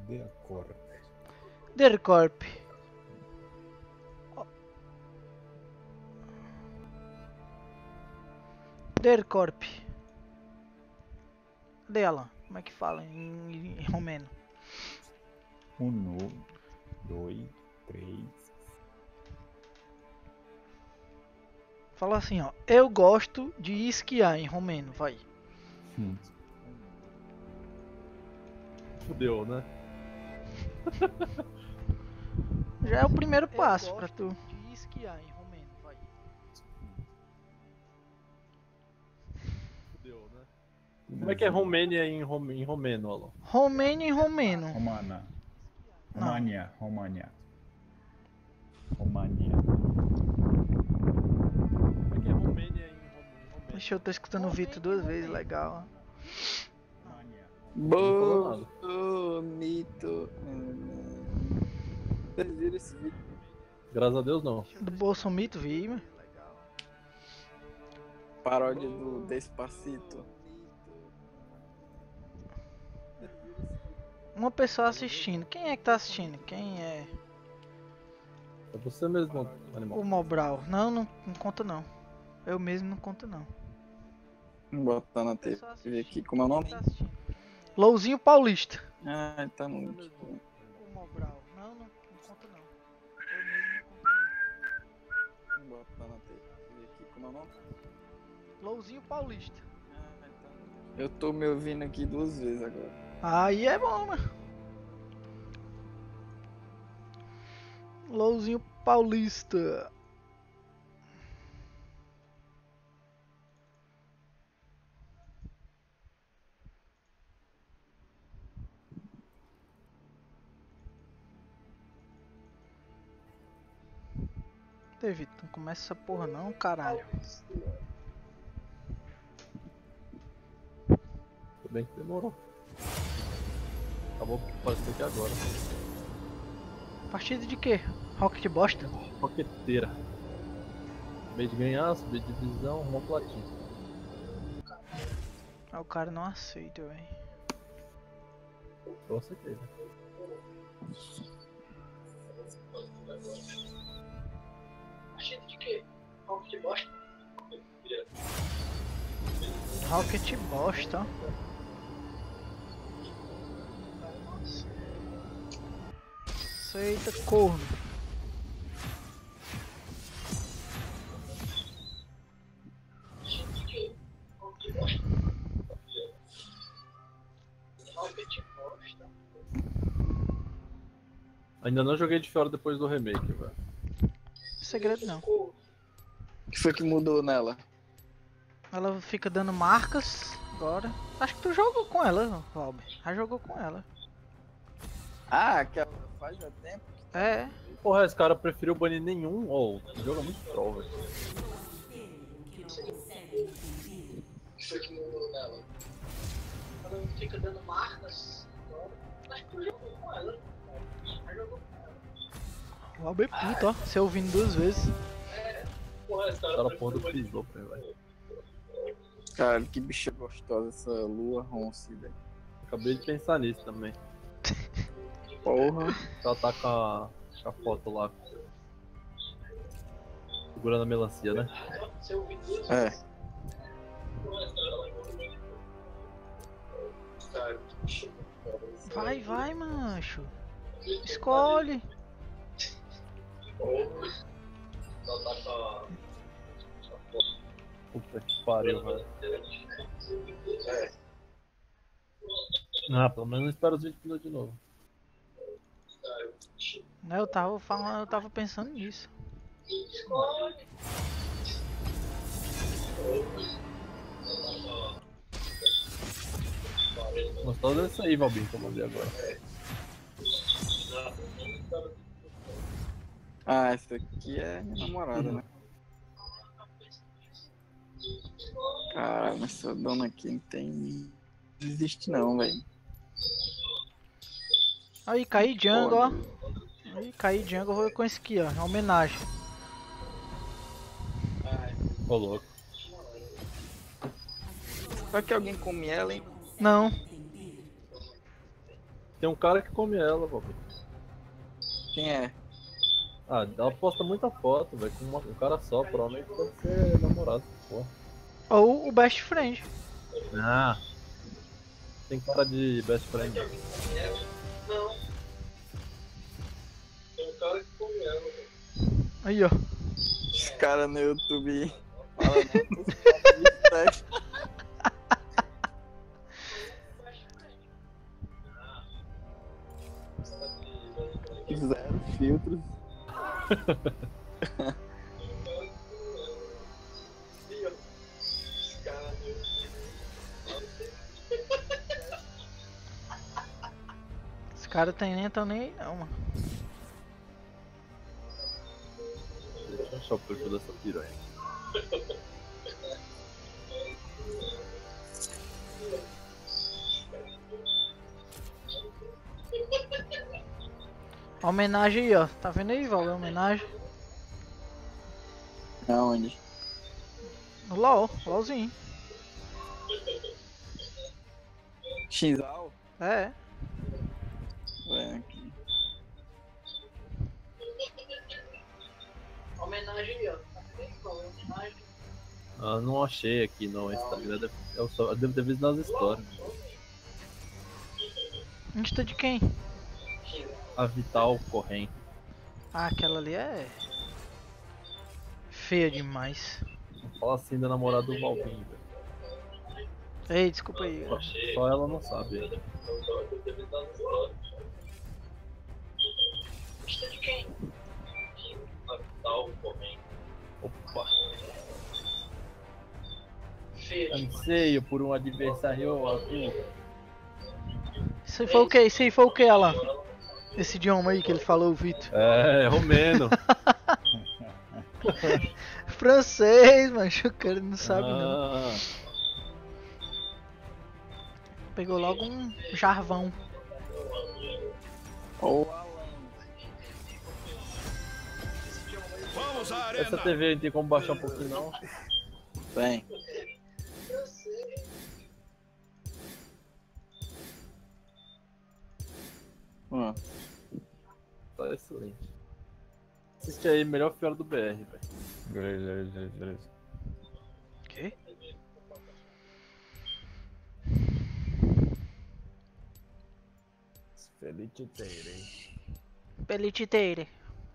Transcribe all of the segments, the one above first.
Dercorp. Dercorp. Dercorp. Cadê ela? Como é que fala em romeno? 1, 2, 3. Fala assim, ó. Eu gosto de esquiar em romeno, vai. Fudeu, né? Já é o primeiro passo pra tu. De esquiar em romeno, vai. Fudeu, né? Como é que é Romênia em romeno, Alan? Romeno em romeno. Romana. Não. România. România. România. Como é que é Romênia em romeno? Deixa eu tô escutando o Vitor duas vezes, legal. falou Bonito. Vocês viram esse vídeo? Graças a Deus não. Do Bolsomito, vi, mano. Paródia do Despacito. Uma pessoa assistindo. Quem é que tá assistindo? Quem é? É você mesmo, animal. O Mobral. Não conta não. Eu mesmo não conto não. Vou botar na TV aqui. Como é o nome? Louzinho Paulista. Ah, tá no... O Mobral. Não conta não. Eu mesmo não conto não. Vou botar na TV aqui. Como é o nome? Louzinho Paulista. Ah, tá no... Eu tô me ouvindo aqui duas vezes agora. Aí é bom, mano. Louzinho Paulista. David, não começa essa porra não, caralho. Tudo bem que demorou. Acabou parecendo que agora. Partida de quê? Rocket bosta? Roqueteira. Acabei de ganhar, subi de divisão, uma platina. Ah, o cara não aceita, velho. Eu aceitei, né? Partida de quê? Rocket bosta? Rocket bosta. Aceita, corno. Ainda não joguei de fora depois do remake, velho. Segredo não. O que foi que mudou nela? Ela fica dando marcas agora. Acho que tu jogou com ela, Rob. Já jogou com ela. Ah, que ela faz já tempo. É. Porra, esse cara preferiu banir nenhum. Oh, o jogo é muito troll, velho. O que foi que mudou nela? Ela fica dando marcas agora. Acho que tu jogou com ela. Já jogou com ela. O Rob é puto, ó. Você ouvindo duas vezes. Porra, esse cara porra do pisou, velho. Cara, que bicha gostosa essa lua ronce, velho. Acabei de pensar nisso também. Porra. Ela tá com a foto lá. Segurando a melancia, né? É. Vai, mancho. Escolhe. Puta que pariu, velho. Ah, pelo menos não espero os 20 minutos de novo. Né, eu tava falando, eu tava pensando nisso. Gostou dessa aí, Valbinho, que eu mandei agora. Ah, essa aqui é minha namorada, né? Caralho, mas essa dona aqui não tem... Não existe não, velho. Aí, caí Django, ó. Aí, caí Django, eu vou com esse aqui, ó. Em homenagem. Ô, louco. Será que alguém come ela, hein? Não. Tem um cara que come ela, Valber. Quem é? Ah, ela posta muita foto, velho, com um cara só, provavelmente deve ser namorado, porra. Ou o best friend. Ah, tem cara de best friend. Não. Tem um cara que come ela, velho. Aí, ó. Os caras no YouTube falando muitos papos de sexo. Zero filtros. Os caras tão nem aí não, mano. Deixa eu achar o perfil dessa piranha. A homenagem aí, ó. Tá vendo aí, Val? A homenagem. Aonde? No LOL, LOLzinho. Xal? É. Ué, aqui. Homenagem aí, ó. Tá vendo aí, Val? Homenagem. Ah, não achei aqui no Instagram. Eu devo ter visto nas histórias. Insta de quem? A Vital Correm. Ah, aquela ali é. Feia demais. Não fala assim da namorada do Valvinho, velho. Ei, desculpa aí. Só ela não sabe. Né? Insta de quem? A Vital Correm. Opa. Feia. Anseio por um adversário azul. Isso aí foi o que? Isso aí foi o que, Alan? Esse idioma aí que ele falou, o Vitor. É, romeno. Francês, mas o cara não sabe não. Ah, Pegou logo um jarvão. Ou Alan. Vamos à essa arena! TV não tem como baixar um pouquinho não. Vem. Ó. Tá excelente. Assiste aí, melhor fiora do BR, velho. Beleza. O quê? Pelititeire.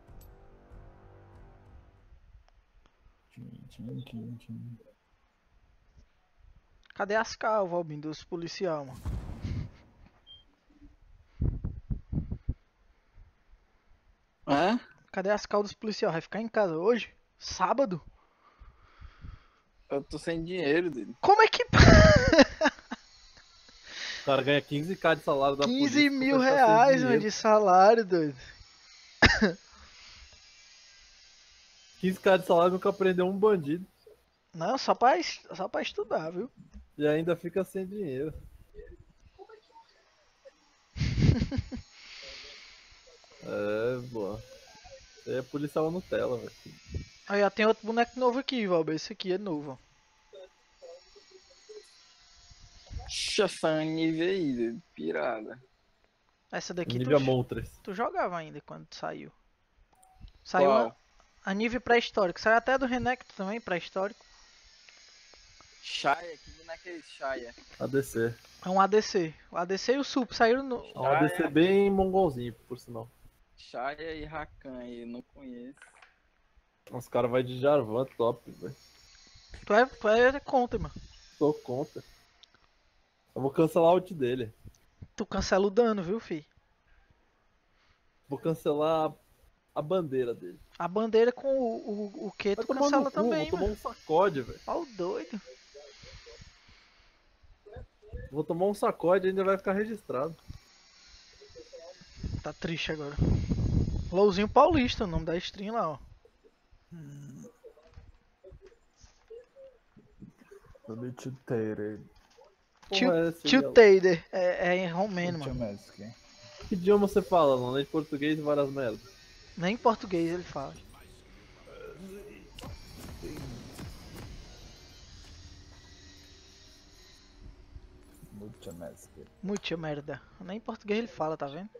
Tchim. Cadê as calvas, Albin, dos policial, mano? Hã? Cadê as calvas dos policial? Vai ficar em casa hoje? Sábado? Eu tô sem dinheiro, dele. Como é que... O cara ganha 15k de salário da 15 polícia. mil pra gastar sem reais, mano, dinheiro. de salário, doido. 15k de salário nunca prendeu um bandido. Não, só pra estudar, viu? E ainda fica sem dinheiro. É, boa. Isso aí é policial Nutella, velho. Aí, ó, tem outro boneco novo aqui, Valber. Esse aqui é novo, ó. Essa nível aí, dele. Pirada. Essa daqui Nível Montres. tu jogava ainda quando saiu. Saiu Qual? a nível pré-histórico. Saiu até do Renekton também, pré-histórico. Shaya, que boneco é esse, Shaya? ADC. É um ADC. O ADC e o Sup saíram no... É um ADC bem mongolzinho, por sinal. Shaya e Rakan aí, não conheço. Os caras vai de Jarvan top, velho. Tu é contra, mano. Tô contra. Eu vou cancelar a ult dele. Tu cancela o dano, viu, fi? Vou cancelar a bandeira dele. A bandeira com o que tu Vai tomar cancela no cu, também, vou tomar mano. um sacode, velho. Ó o doido. Vou tomar um sacode e ainda vai ficar registrado. Tá triste agora. Louzinho Paulista, o nome da stream lá, ó. Pelititeire. Tio Porra, é esse aí, Tader. É em romeno, mano. Tchameski. que idioma você fala, não? Além de português e várias merdas. Nem em português ele fala. Muita mestre. Muita merda. Nem em português ele fala, tá vendo?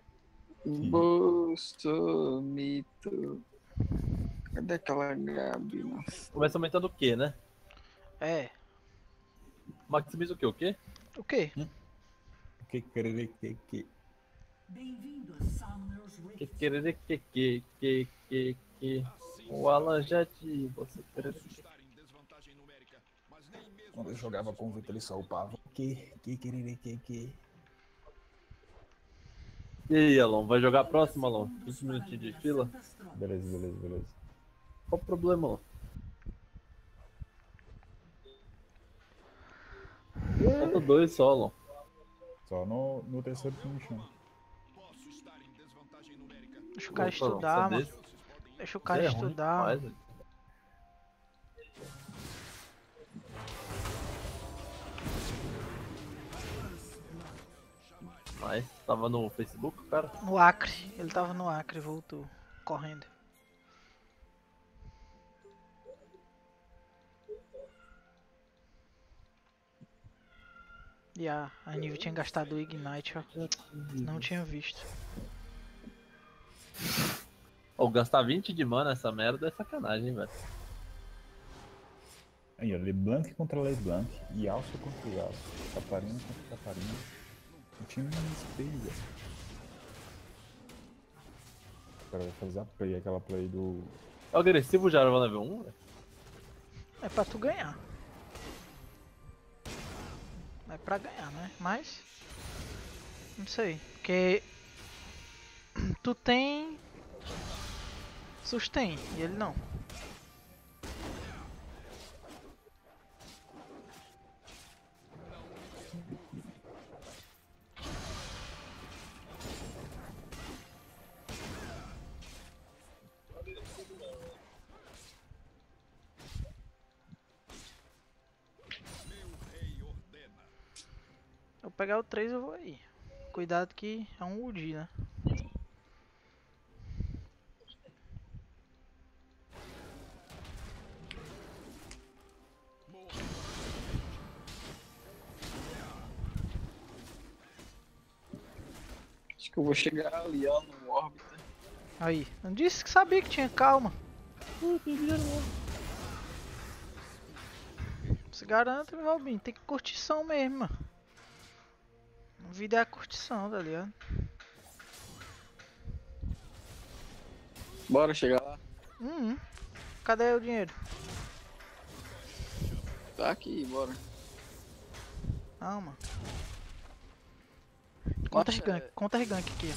Bolsomito. Cadê aquela Gabi? Nossa. Começa aumentando o quê, né? É. Maximiza o quê? O quê? O quê? Que querer que. Que. O Alan já te. Você querer. Estar em desvantagem numérica, mas nem mesmo Quando eu jogava com o Vitor, ele só upava. Que. E aí, Alon? Vai jogar a próxima, Alon? 15 minutinhos de fila? Beleza. Qual o problema, Alon? Falta 2 só, Alon. Só no terceiro finish. posso estar em desvantagem numérica. Deixa o cara Opa, Alon, estudar, só mano. desse? Deixa o Você cara é ruim estudar. demais, Mano. velho. Mas tava no Facebook, cara? No Acre. Ele tava no Acre, voltou. Correndo. E a Nivea tinha gastado o Ignite, ó. Não tinha visto. Ou gastar 20 de mana essa merda é sacanagem, velho. Aí, ó, LeBlanc contra LeBlanc. Yasuo contra Yasuo. Catarina contra Catarina. O time não espelha. O cara vai fazer a play, aquela play do. É o agressivo já no level 1, velho? É pra tu ganhar. É pra ganhar, né? Mas... Não sei. Porque... Tu tem... Sustain. E ele não. Meu rei ordena. Eu pegar o 3 eu vou aí. Cuidado que é um UD, né? Acho que eu vou chegar ali, ó, no órbita. Aí. Não disse que sabia que tinha calma. Se garanta, meu Robinho. Tem que curtição mesmo, mano. A vida é a curtição, tá ligado? Bora chegar lá. Cadê o dinheiro? Tá aqui, bora. Calma. Conta Nossa, gank, conta gank aqui.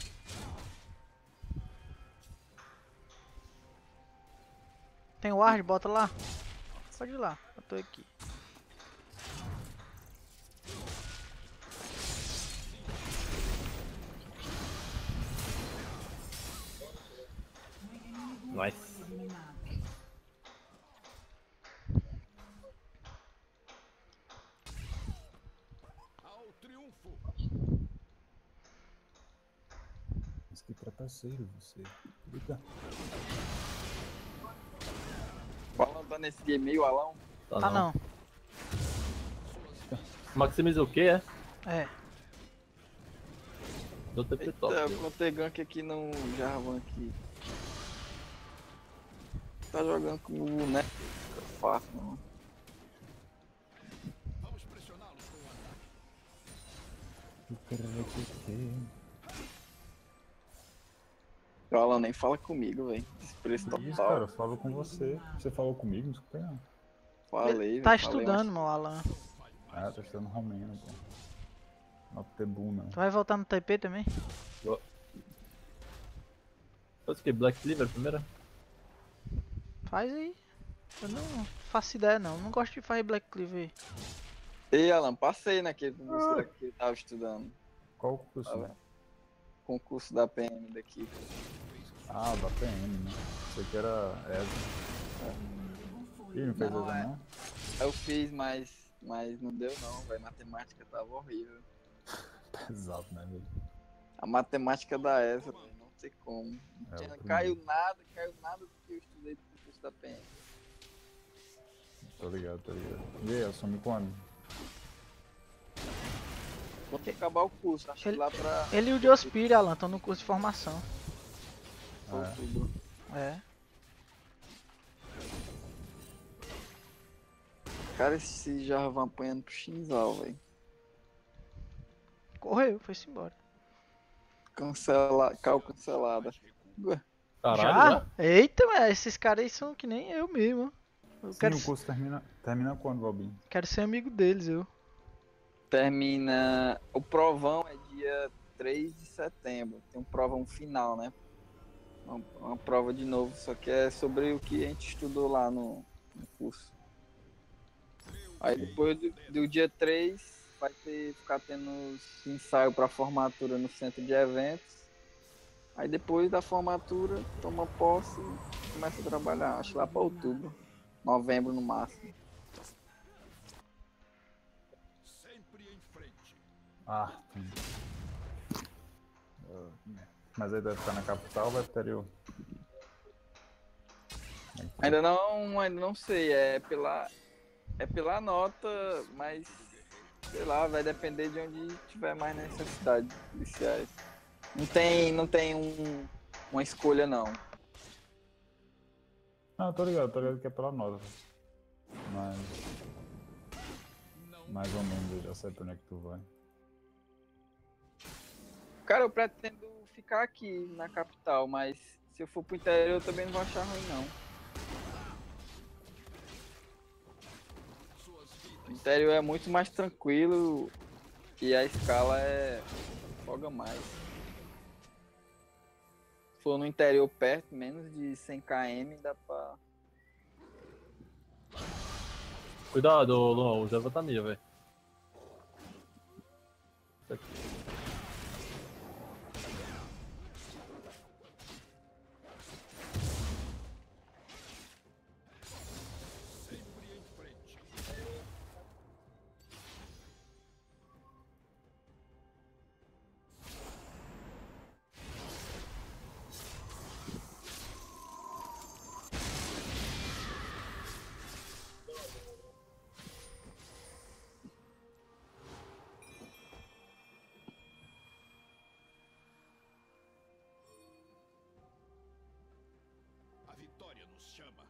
Tem ward, bota lá. Pode ir lá, eu tô aqui. Nice. Ao triunfo. Mas que trapaceiro você. Eita. O Alan tá nesse game aí, o Alan. Tá não. Maximiza o quê, é? É. Do TP top. Eita, eu botei gank aqui no Jarvan aqui. Tá jogando com o boneco. Fica fácil, não. Vamos pressioná-los com o ataque. O Alan nem fala comigo, velho. Desprezo Isso, total. cara, eu falo com você. Você falou comigo, não escutei não. Falei, Tá velho, falei, estudando, meu Alan. Ah, tô estudando romeno, pô. Noctebuna. Tu vai voltar no TP também? Faz o que? Black Cleaver primeiro? Faz aí. Eu não faço ideia não. Não gosto de fazer Black Cleaver. Ei, Alan, passei naquele concurso que eu tava estudando. Qual o curso? Tá vendo? Concurso da PM daqui. Ah, da PM, né? Sei que era ESA. Ih, não fez Não, ESA é. não? Eu fiz, mas não deu não, velho. Matemática tava horrível. Pesado, né, velho? A matemática da ESA, velho, não sei como. É, Tinha- outro caiu nada do que eu estudei pro concurso da PM. Tô ligado. E aí, eu sumi quando? Quando acabar o curso, acho que Ele- lá pra Ele e o Diospire, Alan, estão no curso de formação. outubro. É. Cara, esse Jarvan vão apanhando pro Shinzal, velho. Correu, foi-se embora. Cal cancelada. Ué, Caralho, Já? Eita, mas esses caras aí são que nem eu mesmo. Eu Sim, quero, o curso termina quando, Valbinho? quero ser amigo deles, eu. termina. O provão é dia 3 de setembro. Tem um provão final, né? Uma prova de novo, só que é sobre o que a gente estudou lá no curso. Aí depois do dia 3 vai ficar tendo os ensaios para formatura no centro de eventos. Aí depois da formatura, toma posse e começa a trabalhar. Acho lá para outubro, novembro no máximo. Sempre em frente. Ah, tem. Mas aí deve estar na capital ou vai pro interior? Ainda não sei, é pela nota, mas sei lá, vai depender de onde tiver mais necessidade de policiais. Não tem uma escolha não. Não, eu tô ligado que é pela nota. Mas. Mais ou menos eu já sei pra onde é que tu vai. Cara, eu pretendo ficar aqui na capital, mas se eu for pro interior eu também não vou achar ruim não. O interior é muito mais tranquilo e a escala folga mais. Se for no interior perto, menos de 100 km, dá pra... Cuidado, Luan, o Zé tá minha, velho. Sempre em frente. A vitória nos chama.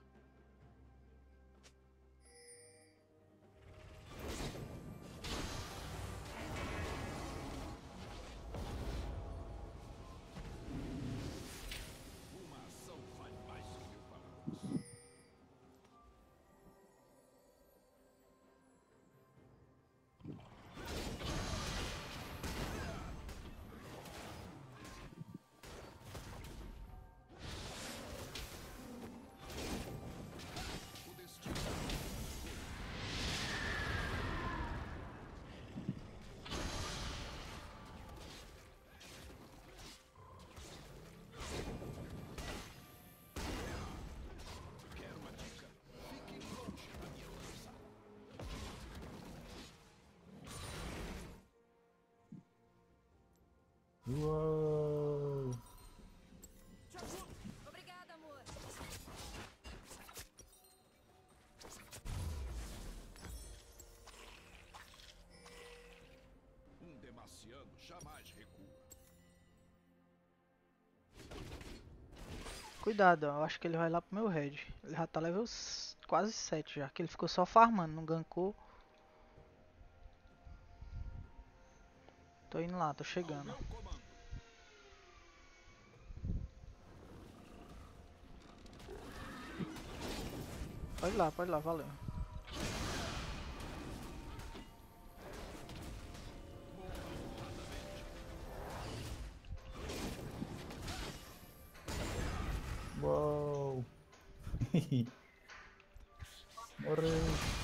Uma ação vale mais que 1000 palavras. O destino. Quero uma dica. Fique longe da minha lança. Uou! Obrigada, amor. Um demaciano jamais recua. Cuidado, ó, eu acho que ele vai lá pro meu red. Ele já tá level quase 7 já, que ele ficou só farmando, não gankou. Tô indo lá, tô chegando. Meu comando. Pode lá, valeu. Uou! Morreu!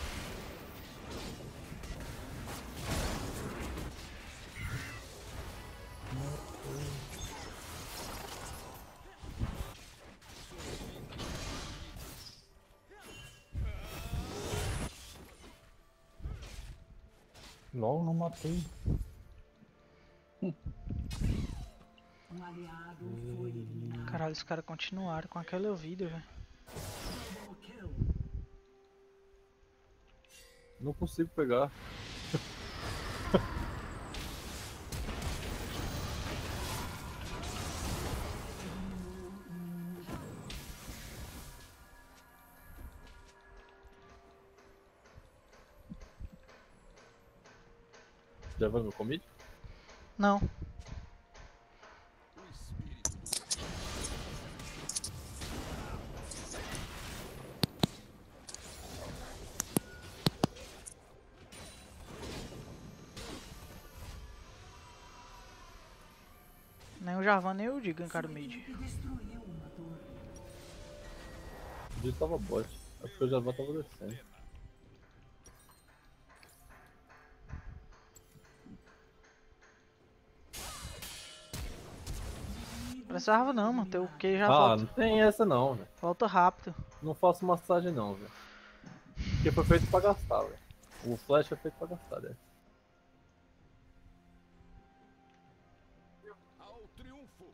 LOL, não matei. Caralho, os caras continuaram com aquele vídeo, velho. Não consigo pegar. Já vai meu commit? Não. O espírito do Nem o Jarvan nem o Diga encara o mid. O dia tava bot. Acho que eu já tava descendo. Precisava não, mano. Teu Q já Ah, não volta. tem essa não, velho. Volta rápido. Não faço massagem não, velho. Porque foi feito pra gastar, velho. O flash é feito pra gastar, né? ao triunfo.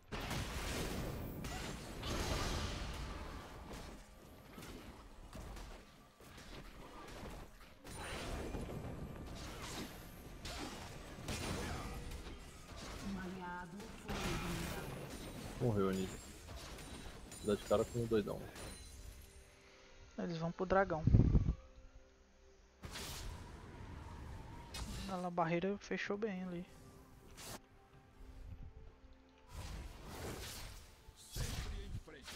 Morreu, Anívio. Dá de cara com o doidão. Eles vão pro dragão. A barreira fechou bem ali. Sempre em frente.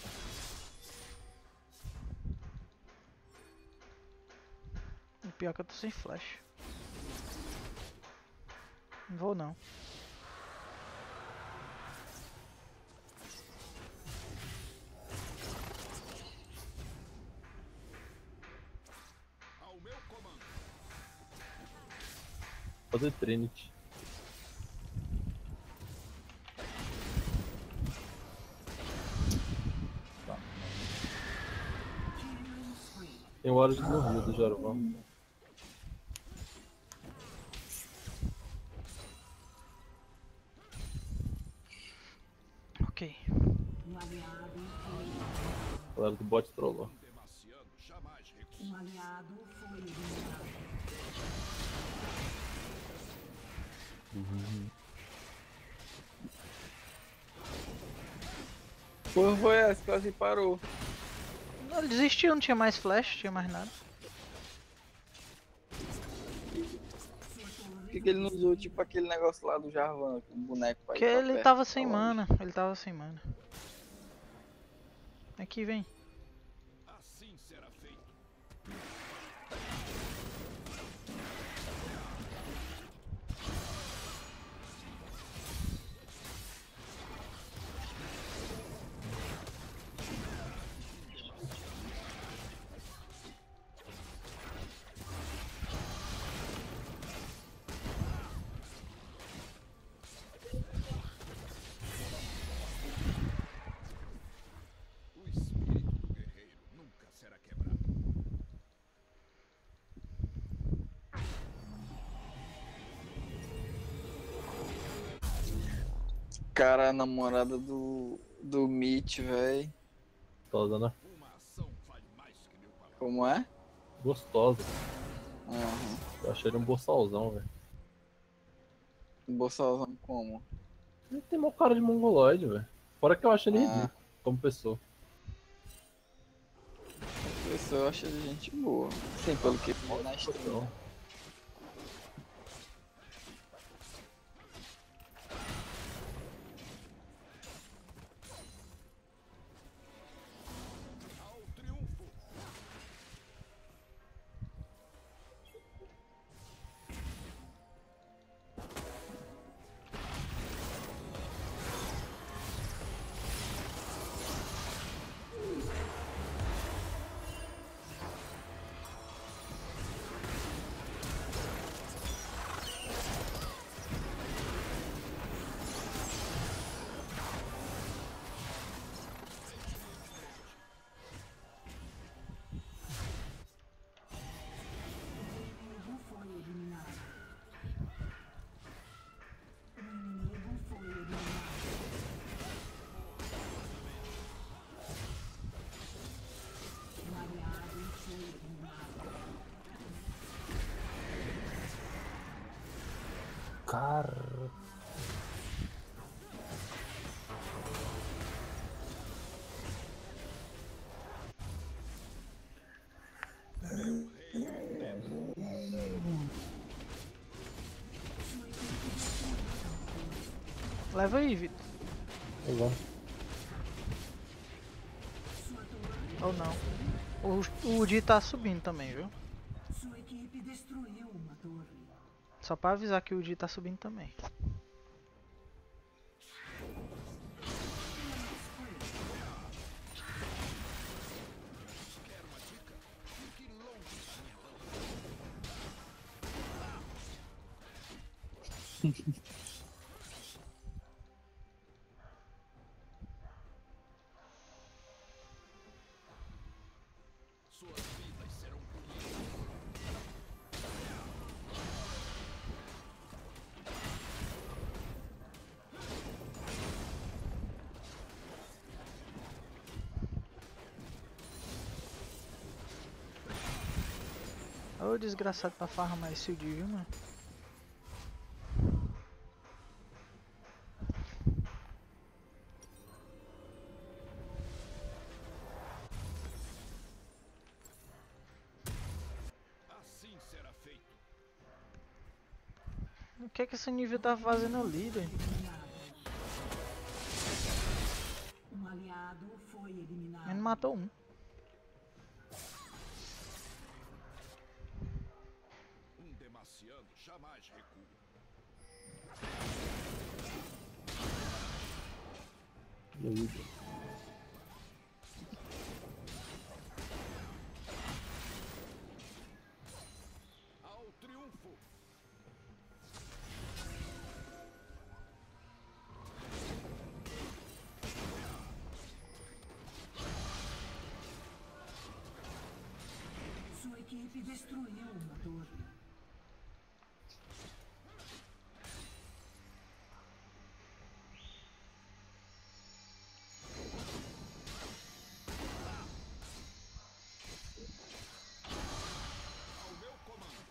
O pior é que eu tô sem flash. Não vou não. Ao meu comando. Fazer Trinity. Tá. Tem o Ward no Rio do Jarvan. Ok. A galera do bot trollou. Demaciano jamais recusa. Porra, foi essa, quase parou. Ele desistiu, não tinha mais flash, não tinha mais nada. Por que ele não usou tipo aquele negócio lá do Jarvan, o boneco pra ir Porque pra ele perto, tava pra sem longe? mana. Ele tava sem mana. Aqui, vem. Assim será feito. O espírito do guerreiro nunca será quebrado. Cara, a namorada do Mitch, véi. Gostosa, né? Uma ação vale mais que mil palavras. Como é? Gostosa. Aham. Eu achei ele um boçalzão, velho. Bolsonaro como? Ele tem mó cara de mongoloide, velho. Fora que eu acho ele Ah. ridículo como pessoa. Essa eu acho ele gente boa. Sim, pelo que foi na stream. Então, Ao triunfo. Cara. Leva aí, Vitor. Eu vou. Ou não. O Di tá subindo também, viu? Sua equipe destruiu uma torre. Só pra avisar que o Di tá subindo também. Quer uma dica? Fique longe da minha lâmpada. Suas vidas serão punidas. Ô desgraçado pra farmar esse Di, viu, mano? Assim será feito. O que é que esse nível tá fazendo ali, doido? Um aliado foi eliminado. Ele matou um. Um demaciano jamais recua. E aí, pô? Ao triunfo. Sua equipe destruiu uma torre. Ao meu comando.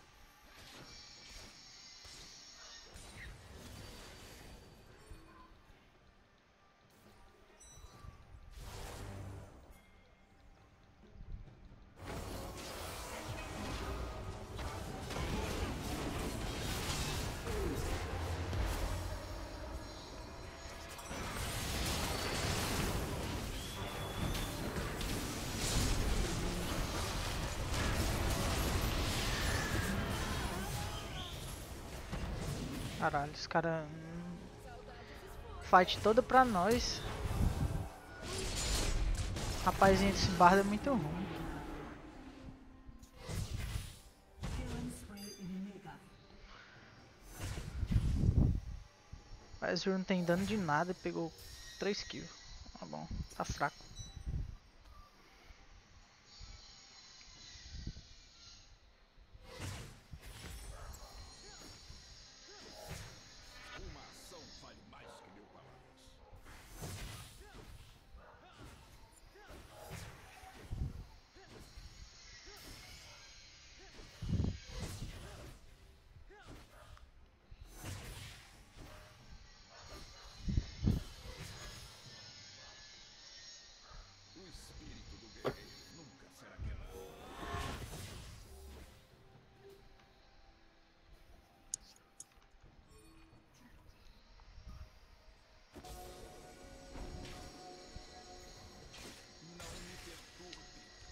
Caralho, os caras. Fight toda pra nós. Rapazinho desse bardo é muito ruim. Killing spree inimiga. Mas o não tem dano de nada e pegou 3 kills. Tá bom, tá fraco. Uma ação vale mais que 1000 palavras. O espírito do guerreiro nunca será quebrado. Não me perturbe.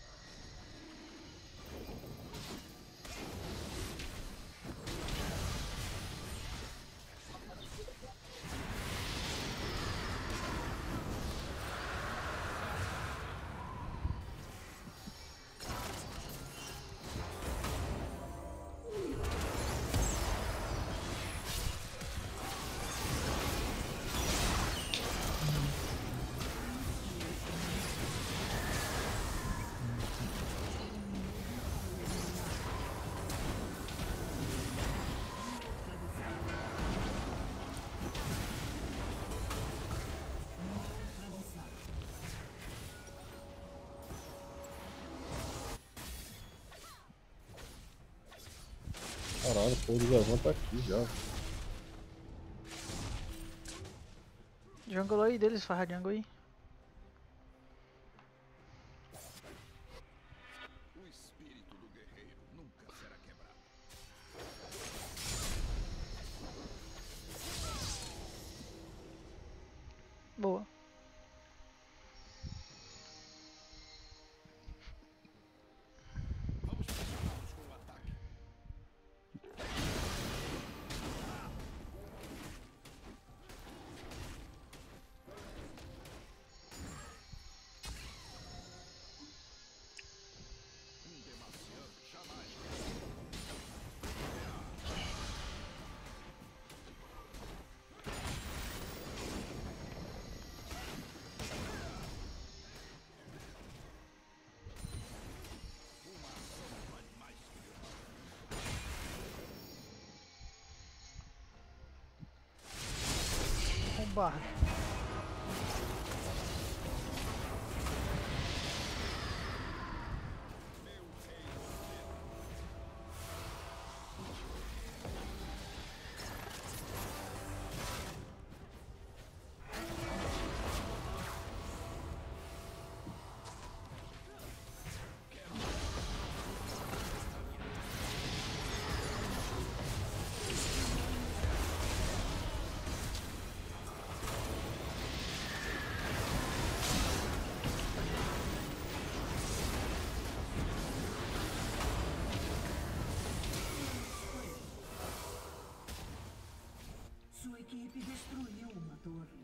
Caralho, pô, ele levanta aqui já. Jungle aí deles, farra jungle aí. O espírito do guerreiro nunca será quebrado. barra. Sua equipe destruiu uma torre.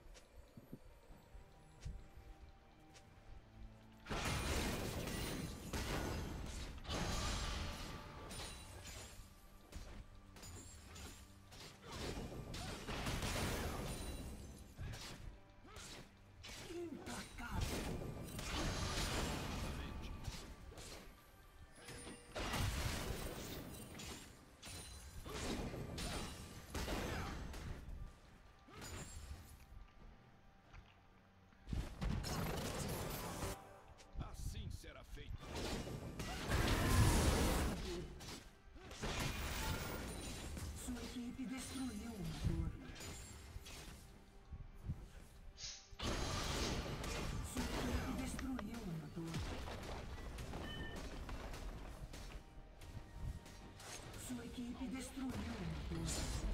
Assim será feito. Sua equipe destruiu uma torre. Sua equipe destruiu uma torre. Sua equipe destruiu uma torre.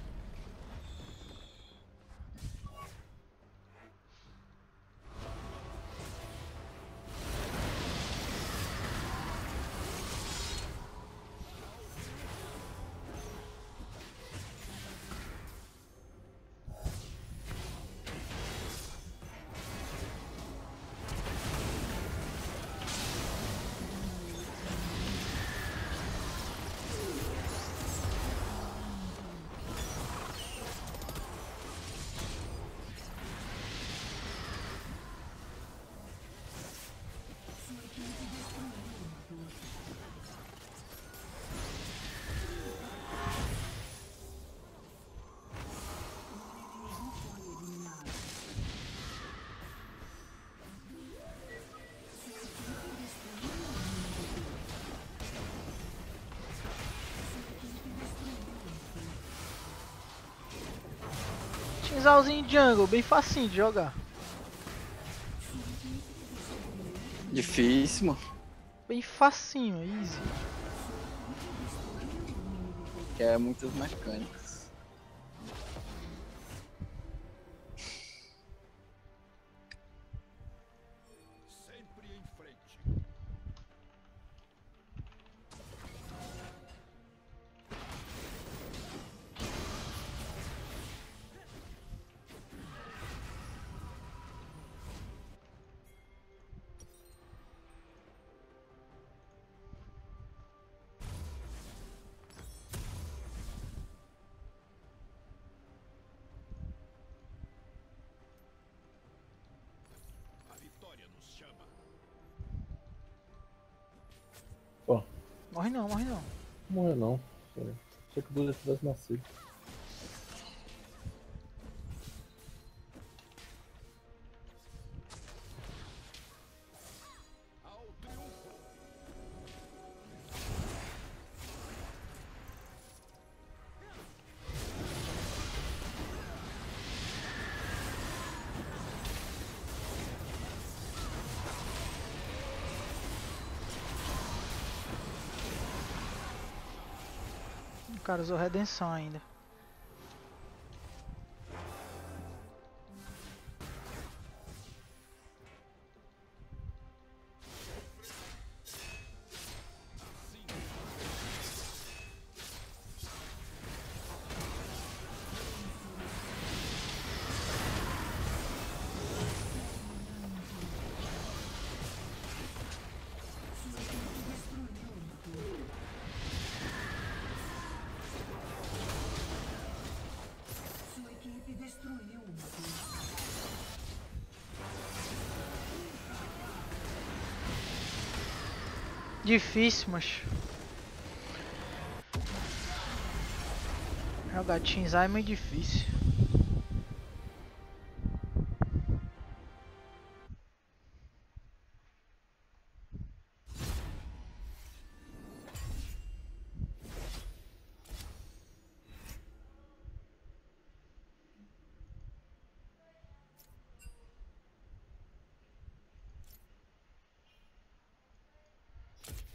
Sua equipe destruiu uma torre. O inimigo foi eliminado. Sua equipe destruiu uma torre. Sua equipe destruiu uma torre. Tinzalzinho jungle, bem facinho de jogar. Difícil, mano. Bem facinho, easy. Que é muitas mecânicas. Sempre em frente. A vitória nos chama. Morre não, morre não. Não morreu não. Achei que o Buda tivesse nascido. Ao triunfo. O cara usou redenção ainda. Sua equipe destruiu uma torre. Difícil, mas jogar Tinzai é muito difícil.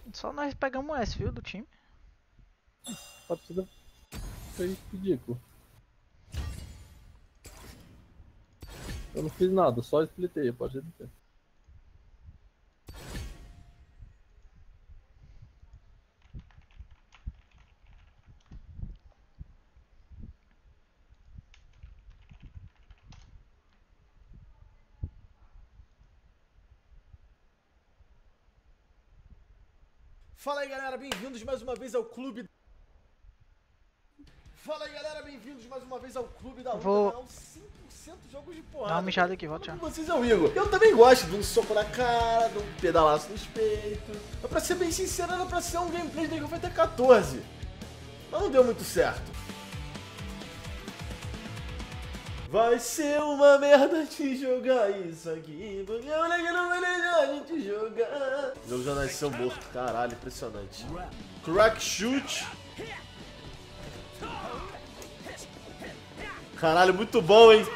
Só nós pegamos um S, viu, do time. A partida foi ridículo. Eu não fiz nada, só splitei a partida inteira. Fala aí galera, bem-vindos mais uma vez ao Clube. Fala aí galera, bem-vindos mais uma vez ao Clube da Luta, Vou- canal 100% jogos de porrada. Dá uma mijada aqui, volta já. Com vocês é o Igor. Eu também gosto de um soco na cara, de um pedalaço nos peitos. Mas pra ser bem sincero, era pra ser um gameplay de King of Fighters 14. Mas não deu muito certo. Vai ser uma merda te jogar isso aqui, porque o moleque não vai deixar a gente jogar. O jogo já nasceu morto, caralho, impressionante. Crack shoot. Caralho, muito bom, hein?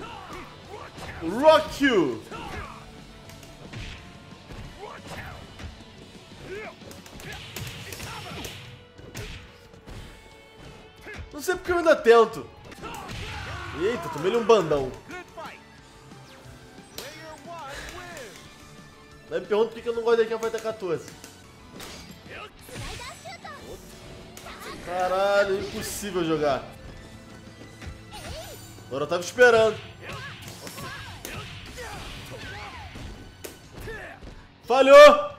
Rock you. Não sei porque eu ainda tento. Eita, tomei-lhe um bandão. Daí me pergunta por que eu não gosto de King of Fighters 14. Caralho, impossível jogar. Agora eu tava esperando. Falhou!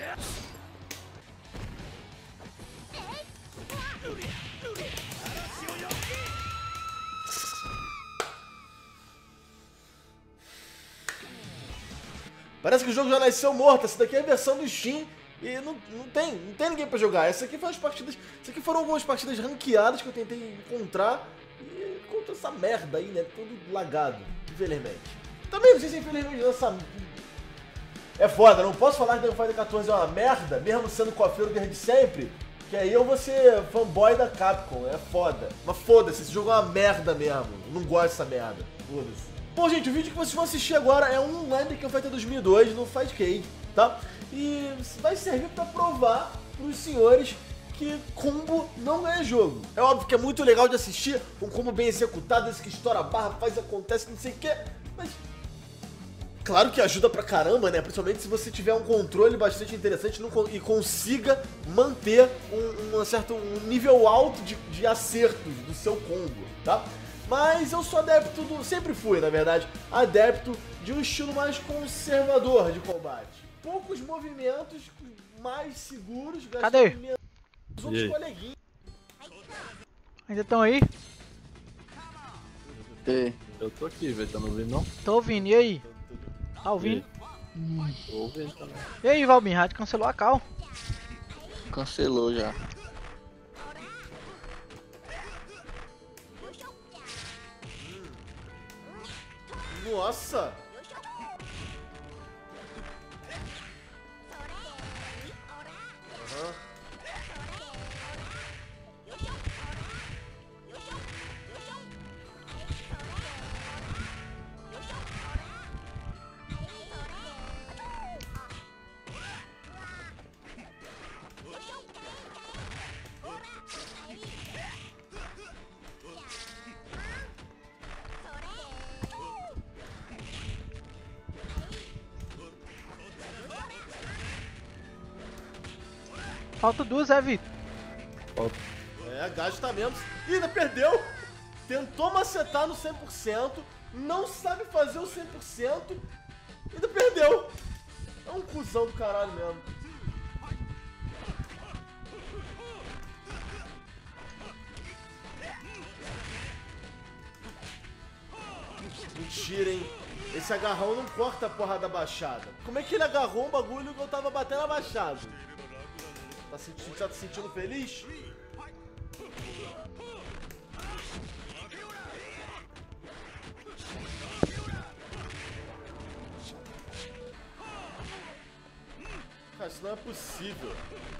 Parece que o jogo já nasceu morto. Essa daqui é a versão do Steam e não tem ninguém pra jogar. Essa aqui foram as partidas. Isso aqui foram algumas partidas ranqueadas que eu tentei encontrar. E encontrei essa merda aí, né? Todo lagado, infelizmente. Também não sei se infelizmente essa. É foda, não posso falar que King of Fighters 14 é uma merda, mesmo sendo cofeiro desde sempre. Que aí eu vou ser fanboy da Capcom, é foda. Mas foda-se, esse jogo é uma merda mesmo. Eu não gosto dessa merda. Foda-se. Bom, gente, o vídeo que vocês vão assistir agora é um online de King of Fighters 2002 no Fightcade, tá? E vai servir pra provar pros senhores que combo não ganha jogo. É óbvio que é muito legal de assistir, um combo bem executado, esse que estoura a barra, faz, acontece, não sei o que, mas claro que ajuda pra caramba, né? Principalmente se você tiver um controle bastante interessante e consiga manter um nível alto de acertos do seu combo, tá? Mas eu sou adepto sempre fui, na verdade, adepto de um estilo mais conservador de combate. Poucos movimentos mais seguros, Cadê? menos os outros coleguinhas. Ainda estão aí? Eu tô aqui, velho, tá me ouvindo não? Tô ouvindo, e aí? Tá ouvindo? Tô ouvindo também. E aí, Valbin, rádio cancelou a cal. Cancelou já. Nossa! Aham. Falta duas, é, Vitor? É, gasta menos. Ih, ainda perdeu! Tentou macetar no 100%, não sabe fazer o 100%, ainda perdeu! É um cuzão do caralho mesmo. Mentira, hein? Esse agarrão não corta a porra da baixada. Como é que ele agarrou um bagulho que eu tava batendo abaixado? Tá se sentindo feliz? Cara, isso não é possível.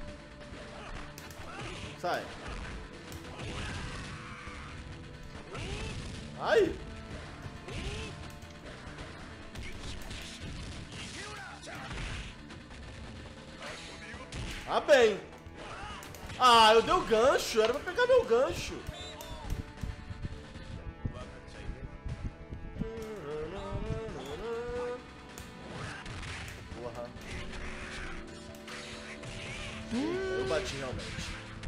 Sai. Ai! Tá bem. Ah, eu dei o gancho. Era pra pegar meu gancho. Porra. Eu bati realmente.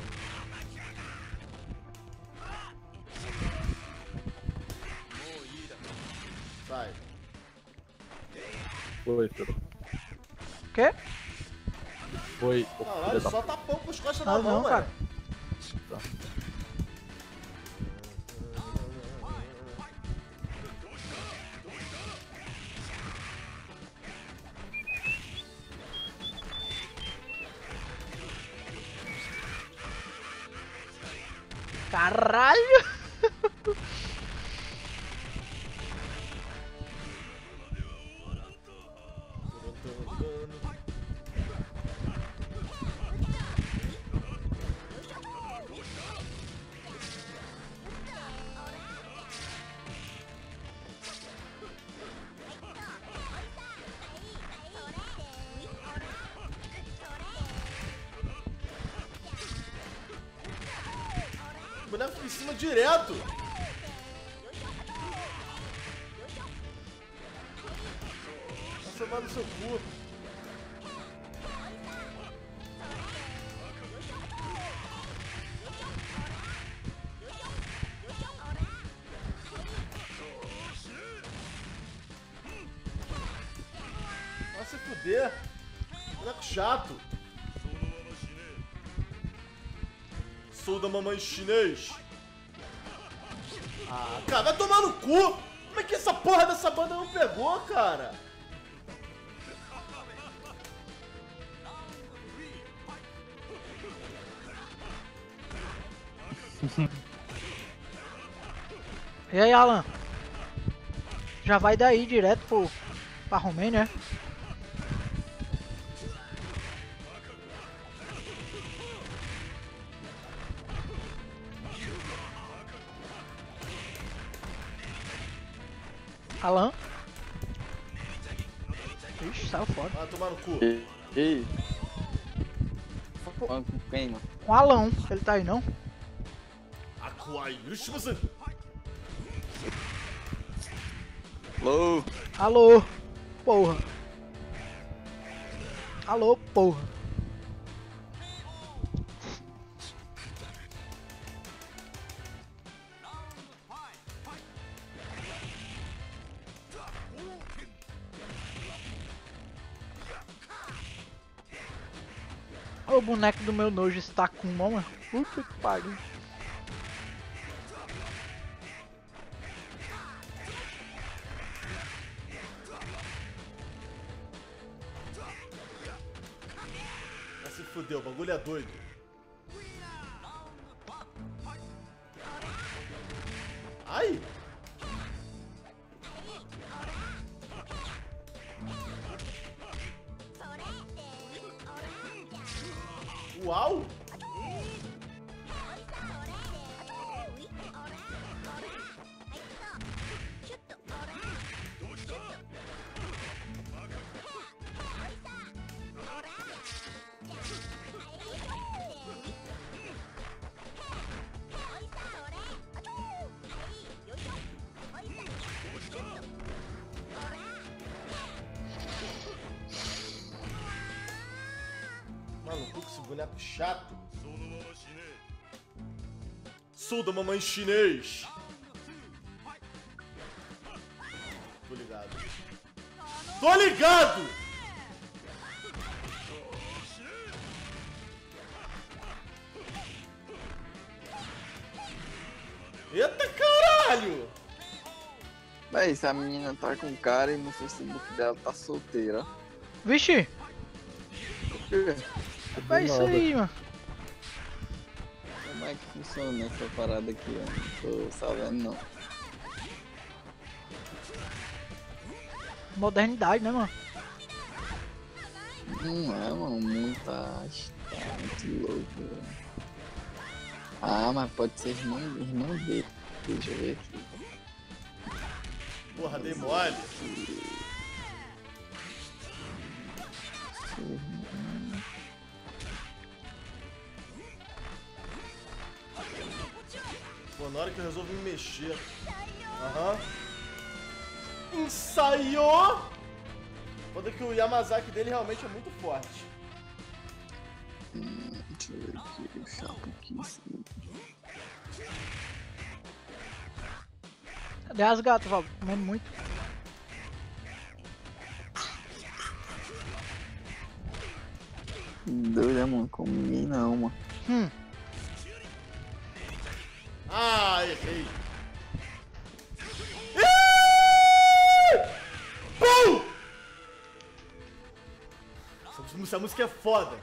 Vai. Foi, filho. Quê? Foi. Caralho, só tapão com as costas Ah, na mão, não, mano. cara. Caralho! O boneco fica em cima direto. Vai tomar no seu cu. Vai se fuder. Boneco chato. Sou da mamãe chinês. Ah, cara, vai tomar no cu! Como é que essa porra dessa banda não pegou, cara? E aí, Alan? Já vai daí direto pra Romênia, né? Alan? Ixi, saiu fora. Vai tomar no cu. Ei. Falando com quem, mano? Com o Alan, ele tá aí não? Aquai, Yushima-san. Alô? Alô? Porra. Alô, porra. O boneco do meu nojo está com mama. Puta que pariu. Vai se fuder, o bagulho é doido. Ai! Uau! Maluco, esse boneco chato. Sou da mamãe chinês. Tô ligado. Tô ligado! Eita caralho! Véi, se a menina tá com cara e no Facebook dela tá solteira. Vixe, Por quê? é isso aí, mano. Como é que funciona essa parada aqui? Eu não tô sabendo não. Modernidade, né, mano? Não é, mano, tá muito louco, velho. Ah, mas pode ser irmão dele. Deixa eu ver aqui. Porra, dei mole. na hora que eu resolvo me mexer. Aham. Ensaiou! Quando que o Yamazaki dele realmente é muito forte. Deixa eu ver aqui, o chapo aqui. Cadê as gatas, Val? Comendo muito. Doida, mano, com ninguém não, mano. Ah, errei. Pum! Essa música é foda.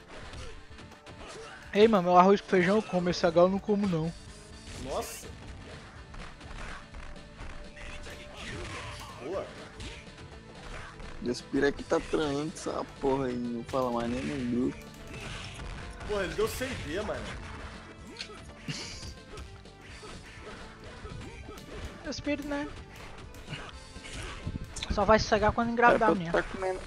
Ei, mano, meu arroz com feijão eu como, esse H eu não como não. Nossa. Boa. Deus pira que tá transando essa porra aí, não fala mais nem no grupo. Porra, ele deu CD, mano. Meu espírito, né? Só vai cegar quando engravidar a minha. Tá comendo.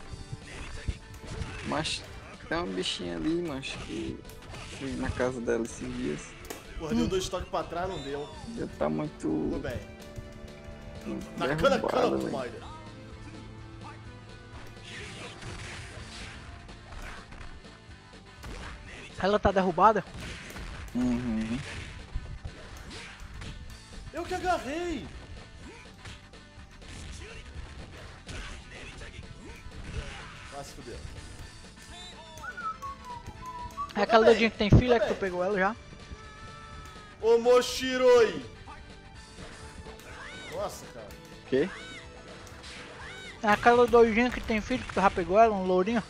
Mas tem uma bichinha ali, mas que fui na casa dela esses dias. Porra, deu 2 toques pra trás, não deu. Já tá muito. Tudo bem. Na derrubada, cana, velho. Maida. Ela tá derrubada? Uhum. Eu que agarrei. Vai se fuder. É aquela bem, doidinha que tem filha tá que tu bem. pegou ela já? Ô Moshiroi. Nossa, cara. Quê? É aquela doidinha que tem filho que tu já pegou ela, um lourinho?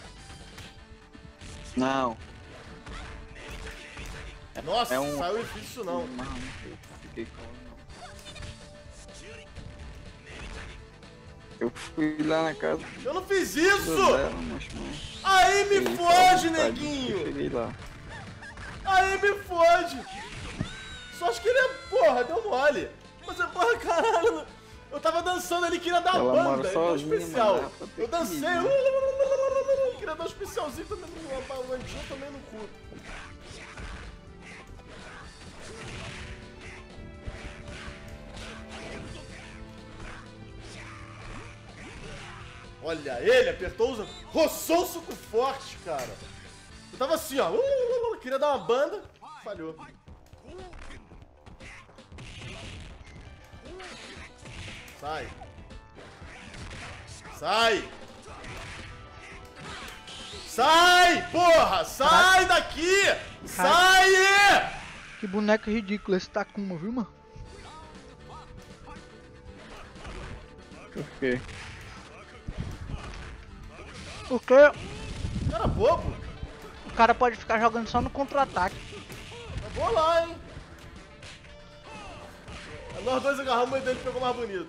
Não. Nossa, É um- saiu difícil não. Não, eu fiquei com ela, não. Eu fui lá na casa Eu não fiz isso! dela, mas Aí me ele fode, falou vontade, neguinho! Eu cheguei lá. Aí me fode! Só acho que ele é, porra, deu mole. Mas é, porra, caralho. Eu tava dançando ali, queria dar Ela banda, mora ele deu um sozinha, especial. mas dá pra ter Eu que dancei, ir, né? queria dar um especialzinho também, uma balandinha também no cu. Olha ele, apertou os... Roçou o suco forte, cara. Eu tava assim, ó. Queria dar uma banda, falhou. Sai. Sai. Sai, porra. Sai daqui. Sai. Que boneco ridículo esse Takuma, viu, mano? Por quê? Porque Cara bobo. o cara pode ficar jogando só no contra-ataque. Eu vou lá, hein. Nós dois agarramos e dele pegou mais bonito.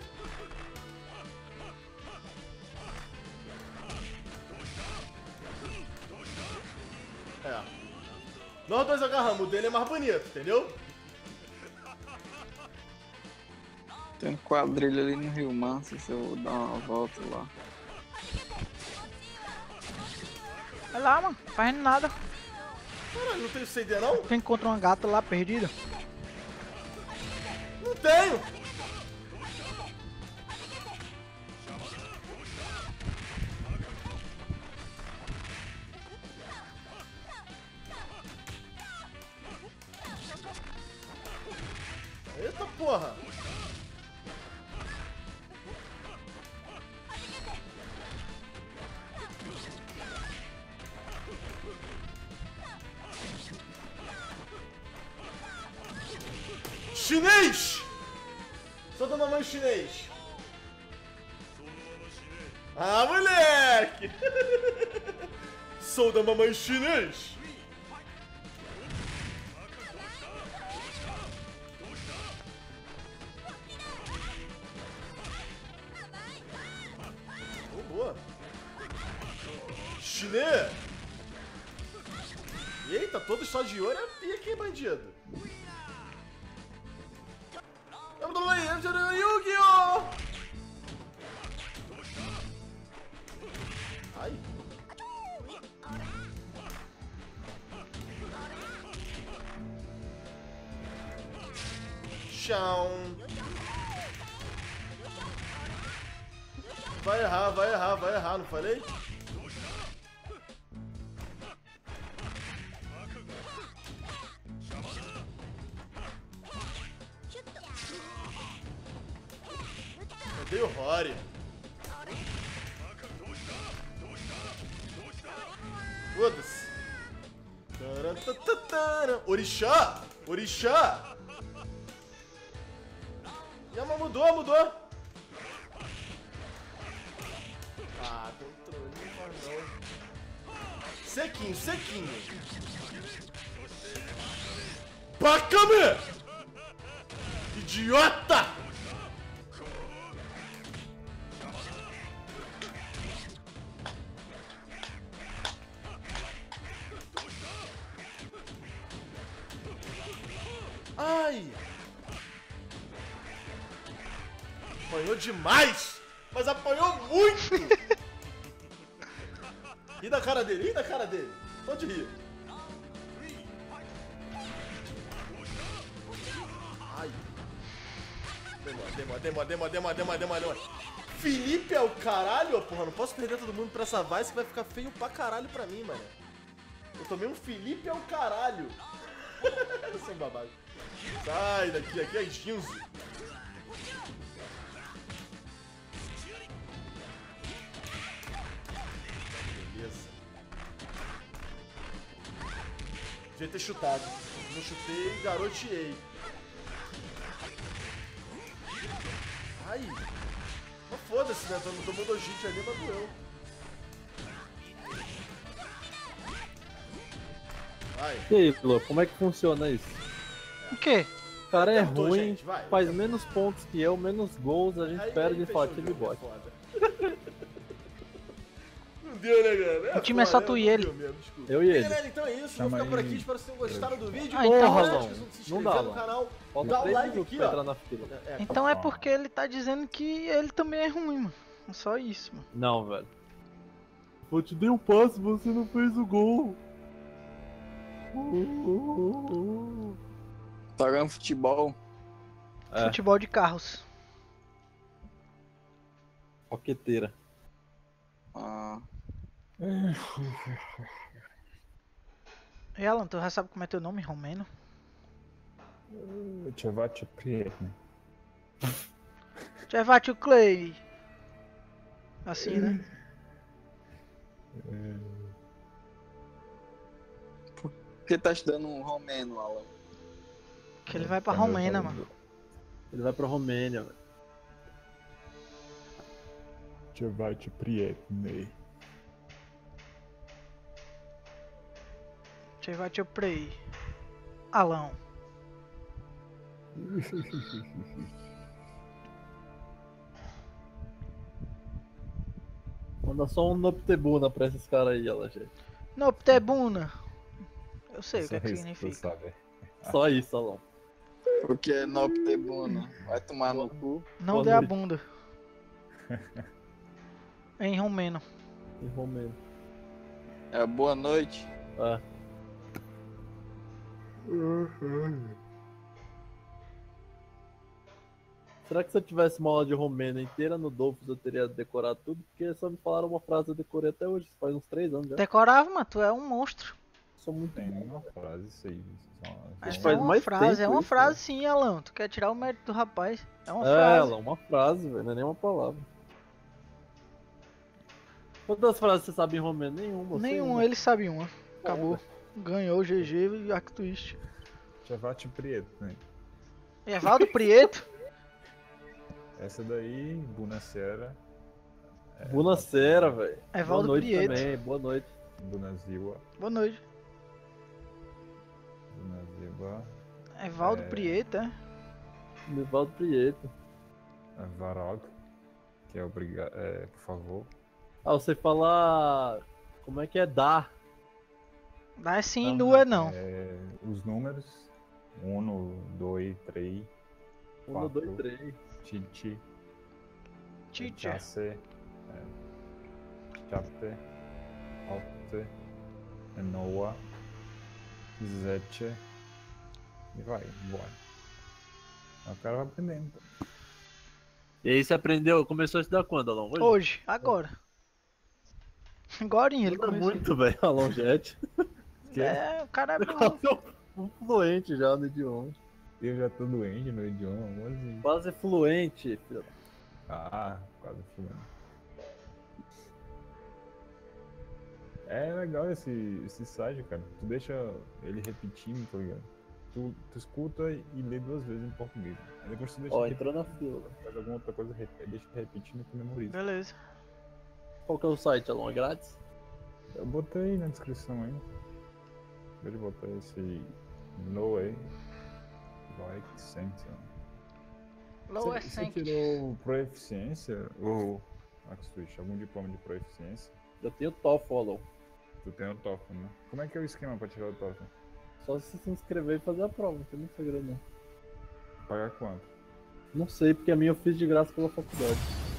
É. Nós dois agarramos, o dele é mais bonito, entendeu? Tem um quadrilho ali no Rio Manso, se eu dar uma volta lá. Vai lá, mano, fazendo nada. Caralho, não tem CD não? Tu encontra uma gata lá perdida. Não tenho. Eita porra. Chinês! Sou da mamãe chinês. Ah, moleque! Sou da mamãe chinês. Oh, boa. Chinês! Eita, todo estagiário é pique, hein, bandido? Yu-Gi-Oh! Ai. chão. Vai errar, não falei? Cadê o Rory? Foda-se. Orixá! Orixá! Yama mudou. Ah, controle, não faz não. Sequinho. Bakame! Idiota! Ai! Apanhou demais! Mas apanhou muito! Ri da cara dele. Pode rir. Ai! Demora. Felipe é o caralho, ó, porra. Não posso perder todo mundo pra essa Vice que vai ficar feio pra caralho pra mim, mano. Eu tomei um Felipe é o caralho. Eu sou um babaca. Sai daqui, aqui é Shinzo. Beleza. Devia ter chutado. Não chutei, garoteei. Ai. Mas foda-se, né? Tomou dojite ali, mas doeu. Vai. E aí, Flo, como é que funciona isso? O quê? O cara é Tentou, ruim, gente, vai. faz menos pontos que eu, menos gols, a gente perde e fechou fala o time jogo, bot. é foda. Não deu, né, cara? O time é só tu e ele. Eu e ele. Galera, então é isso. Chama Vou ficar por aí. aqui. Espero que vocês tenham gostado do vídeo. Ah, então, Não Alon, esqueçam de se não inscrever dá, no Alon. canal. Falta Dá o 3 like minutos aqui, pra ó. entrar na fila. Então é porque ele tá dizendo que ele também é ruim, mano. Só isso, mano. Não, velho. Eu te dei um passe, você não fez o gol. Tá jogando futebol. É. Futebol de carros. Foqueteira. Ah, E Alan, tu já sabe como é teu nome, romeno? Cevace Prietne. Cevace Clay. Assim, né? por que tá estudando um romeno, Alan? Que ele vai pra Romena, mano. Ele vai pra Romênia, velho. Cevace Prietne. Cevace Play. Alão. Manda só um Noptebuna pra esses caras aí, ela, gente. Noptebuna. Eu sei o que Só é que isso tu significa. sabe. Só isso, Alon. Porque é Noctebuna. Vai tomar no cu. Não Boa dê a noite. bunda. Em romeno. Em Romênia. É boa noite. É. Será que se eu tivesse uma aula de romeno inteira no Dolphins eu teria decorado tudo? Porque só me falaram uma frase eu decorei até hoje, faz uns 3 anos já. Decorava, mano. Tu é um monstro. Sou muito Tem bom. uma frase isso aí. Mas faz é uma mais frase, tempo é uma isso, frase né? sim, Alão. Tu quer tirar o mérito do rapaz. É uma É, frase. ela, uma frase, velho, não é nem uma palavra. Quantas frases você sabe em romeno? Nenhuma. eu sei Nenhum, uma. ele sabe uma. Acabou. Ganhou o GG e Arc Twist. Cevace Prietne. Evaldo Prieto. Essa daí, Bunacera. Bunacera, velho. Boa Evaldo noite Prieto. também, boa noite. Bunaziwa. Boa noite. Bunaziwa. Evaldo É. Prieto, é? Nivaldo Prieto. Varog. Que é obrigado. Por favor. Ah, você falar. Como é que é dar? Dá é sim, Ah, nu é não. Os números. 1, 2, 3. 1, 2, 3. Titi. Teacher. Chasse. Chapte. Alte. Noah. Zete. E vai, bora. O cara vai aprendendo. E aí você aprendeu, começou a estudar quando, Alon? Hoje, agora. Agorinha ele Ajuda começou. muito, velho, Alon Jet. É, o cara é bom. Um fluente já no idioma. Eu já tô doente no idioma, assim. Quase fluente, filho. Ah, quase fulano. É legal esse site, cara. Tu deixa ele repetindo, tá ligado? Tu escuta e lê 2 vezes em português. Aí depois tu deixa Ó, repetir, entrou na fila. faz alguma outra coisa, deixa repetindo e tu memoriza. Beleza. Qual que é o site, Alon? É grátis? Eu botei na descrição aí. Acabei de botar esse No Way Like Sense. Low é Você 100. tirou proeficiência ou Axtwish, algum diploma de proeficiência? Eu tenho TOEFL, Alon. Tu tem o TOEFL, né? Como é que é o esquema pra tirar o TOEFL? Só se inscrever e fazer a prova, não tem muito segredo não. Pagar quanto? Não sei, porque a minha eu fiz de graça pela faculdade.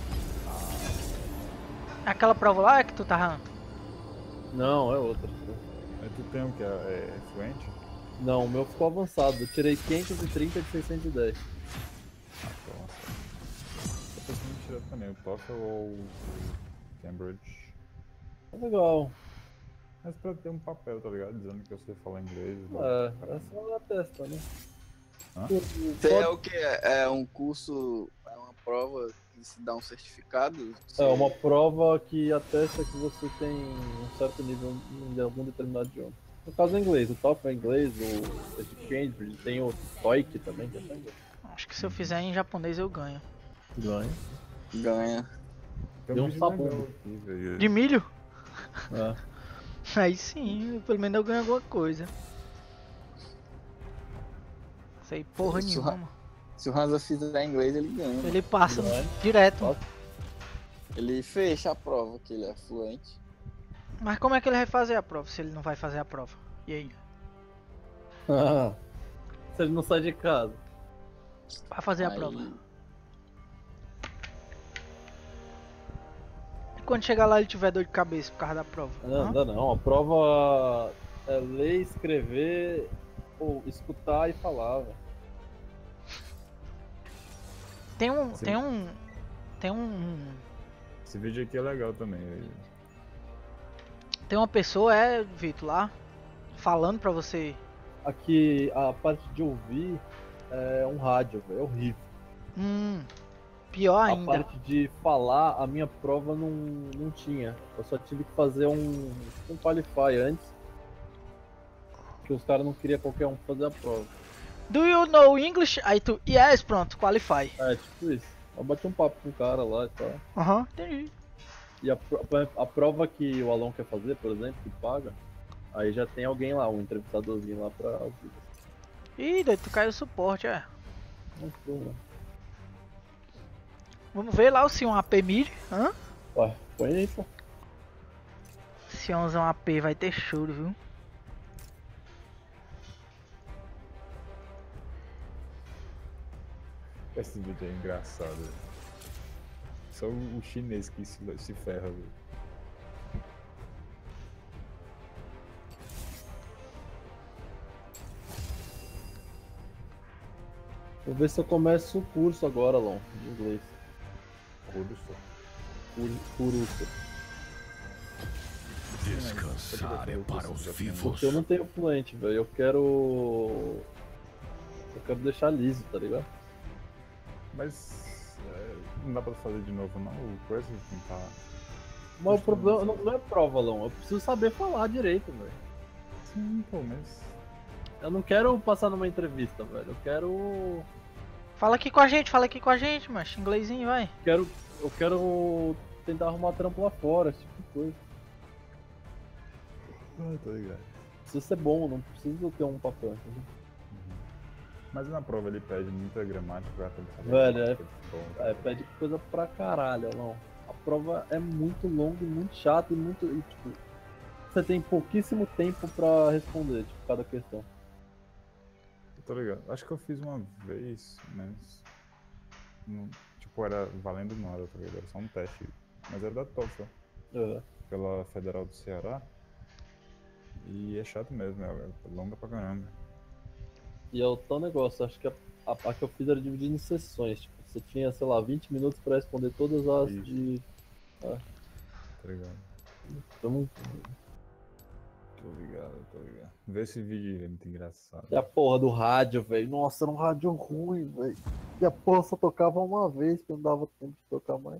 Aquela prova lá é que tu tava. Não, é outra. Aí tu tem o que? É fluente? Não, o meu ficou avançado. Eu tirei 530 de 610. Ah, nossa. Eu tô pensando em tirar também o TOEFL ou o Cambridge. É legal. Mas pra ter um papel, tá ligado? Dizendo que eu sei falar inglês. É só a testa, né? Hã? É o que? É um curso, é uma prova que se dá um certificado? É uma prova que atesta que você tem um certo nível em algum determinado idioma. No caso é inglês, o TOEFL é inglês, o de Cambridge, tem o TOEIC também, que é só inglês. Acho que se eu fizer em japonês eu ganho. Ganha. Ganha. Tem Deu um vídeo sabor. legal aqui, velho. De milho? É. Aí sim, pelo menos eu ganho alguma coisa. Sei porra Isso, nenhuma. Se o Hansa fizer inglês, ele ganha. Ele passa Não é? direto. Nossa. Ele fecha a prova, que ele é fluente. Mas como é que ele vai fazer a prova se ele não vai fazer a prova? E aí? Se ele não sai de casa. Vai fazer a Aí- prova. E quando chegar lá ele tiver dor de cabeça por causa da prova? Não, Hã? dá não. A prova é ler, escrever, ou escutar e falar, velho. Tem um. Sim. Tem um. Tem um. Esse vídeo aqui é legal também. Velho. Tem uma pessoa, Vitor, lá, falando pra você. Aqui, a parte de ouvir é um rádio, velho. É horrível. Pior A ainda. parte de falar, a minha prova não tinha. Eu só tive que fazer um qualify antes. Que os caras não queriam qualquer um fazer a prova. Do you know English? Aí tu, yes, pronto, qualify. É, tipo isso. Eu bati um papo com o cara lá e tal. Aham, entendi. E a prova que o Alon quer fazer, por exemplo, que paga, aí já tem alguém lá, um entrevistadorzinho lá pra ouvir. Ih, doido, tu caiu o suporte, é. Não sei, né? Vamos ver lá se um AP mid. Hã? Ué, põe aí, pô. Se usar um AP vai ter choro, viu? Esse vídeo é engraçado. Velho. Só o chinês que se ferra, velho. Vou ver se eu começo o curso agora, Alon, de inglês. Curso. Curso. Descansar é para os vivos. Porque eu não tenho fluente, velho. Eu quero deixar liso, tá ligado? Mas não dá pra fazer de novo não, o coisa tentar. Mas o problema não é prova, Alon. Eu preciso saber falar direito, velho. Sim, pô, mas. Eu não quero passar numa entrevista, velho. Eu quero. Fala aqui com a gente, mas inglesinho, vai. Eu quero tentar arrumar trampo lá fora, esse tipo de coisa. Ah, tô ligado. Precisa ser bom, não precisa ter um papel. Entendeu? Mas na prova ele pede muita gramática, pra tem que saber Velho, gramática, bom. Pede coisa pra caralho, não. A prova é muito longa e muito chata e muito. E, tipo, você tem pouquíssimo tempo pra responder, tipo, cada questão. Tô ligado. Acho que eu fiz uma vez, mas. Tipo, era valendo nada, tá ligado? Era só um teste. Mas era da TOEFL, pela Federal do Ceará. E é chato mesmo, é longa pra caramba. E é o tal negócio, acho que A que eu fiz era dividida em sessões. Tipo, você tinha, sei lá, 20 minutos pra responder todas as Isso. de. Tá ligado? Então, Tô ligado. Vê esse vídeo, é muito engraçado. e a porra do rádio, velho. Nossa, era um rádio ruim, velho. E a porra só tocava uma vez, que não dava tempo de tocar mais.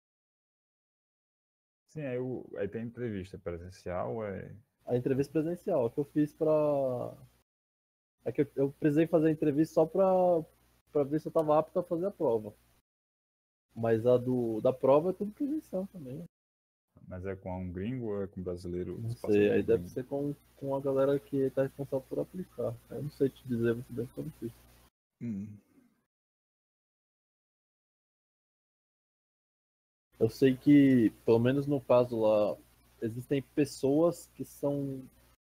Sim, aí tem entrevista presencial, A entrevista presencial, a que eu fiz pra. É que eu precisei fazer a entrevista só pra ver se eu tava apto a fazer a prova. Mas a da prova é tudo presencial também. mas é com um gringo ou é com um brasileiro? Não Você passa sei, por aí um deve gringo? ser com a galera que tá responsável por aplicar. Eu não sei te dizer muito bem como fiz. Eu sei que, pelo menos no caso lá, existem pessoas que são.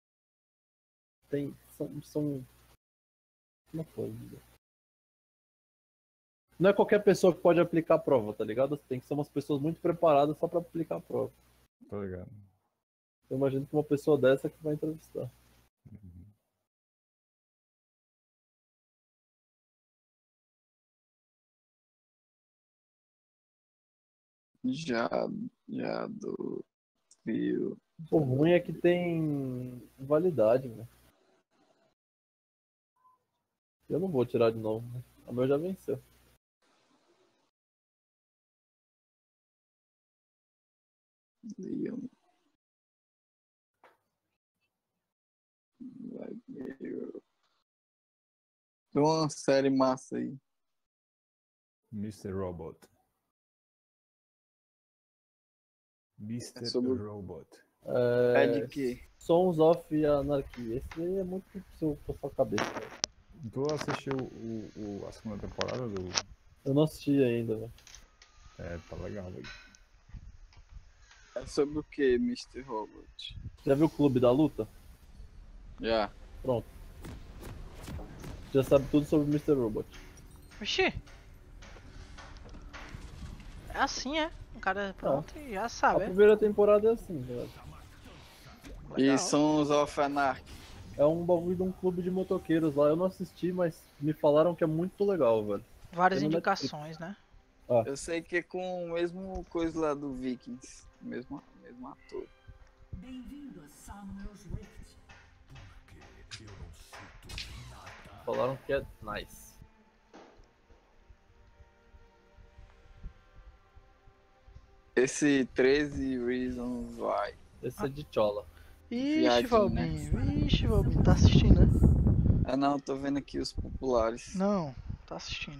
Como é que pode dizer? Não é qualquer pessoa que pode aplicar a prova, tá ligado? Tem que ser umas pessoas muito preparadas só pra aplicar a prova. Tô ligado. Eu imagino que uma pessoa dessa que vai entrevistar. Já do fio. O ruim é que tem validade, né? Eu não vou tirar de novo, né? O meu já venceu. Leon. Tem uma série massa aí. Mr. Robot. Mr. sobre o- Robot. É de quê? Sons of Anarchy. Esse aí é muito pra sua cabeça. Tu assistiu a segunda temporada do... Eu não assisti ainda, velho. É, tá legal, velho. É sobre o que, Mr. Robot? Já viu o Clube da Luta? Já. Pronto. Já sabe tudo sobre o Mr. Robot. Oxi. É assim, é. O cara pronto e já A sabe, é. primeira temporada é assim, velho. E Legal. Sons of Anarchy. É um bagulho de um clube de motoqueiros lá. Eu não assisti, mas me falaram que é muito legal, velho. Várias Tem no indicações, né? Eu sei que é com o mesmo coisa lá do Vikings. Mesmo ator. Bem-vindo a Samuel's Rift. Porque eu não sinto nada. Falaram que é nice. Esse 13 Reasons Why. Esse é de Chola. Ixi, Viadinho, Valbinho. Ixi, Valbinho. Tá assistindo, né? Ah não, tô vendo aqui os populares. Não, tá assistindo.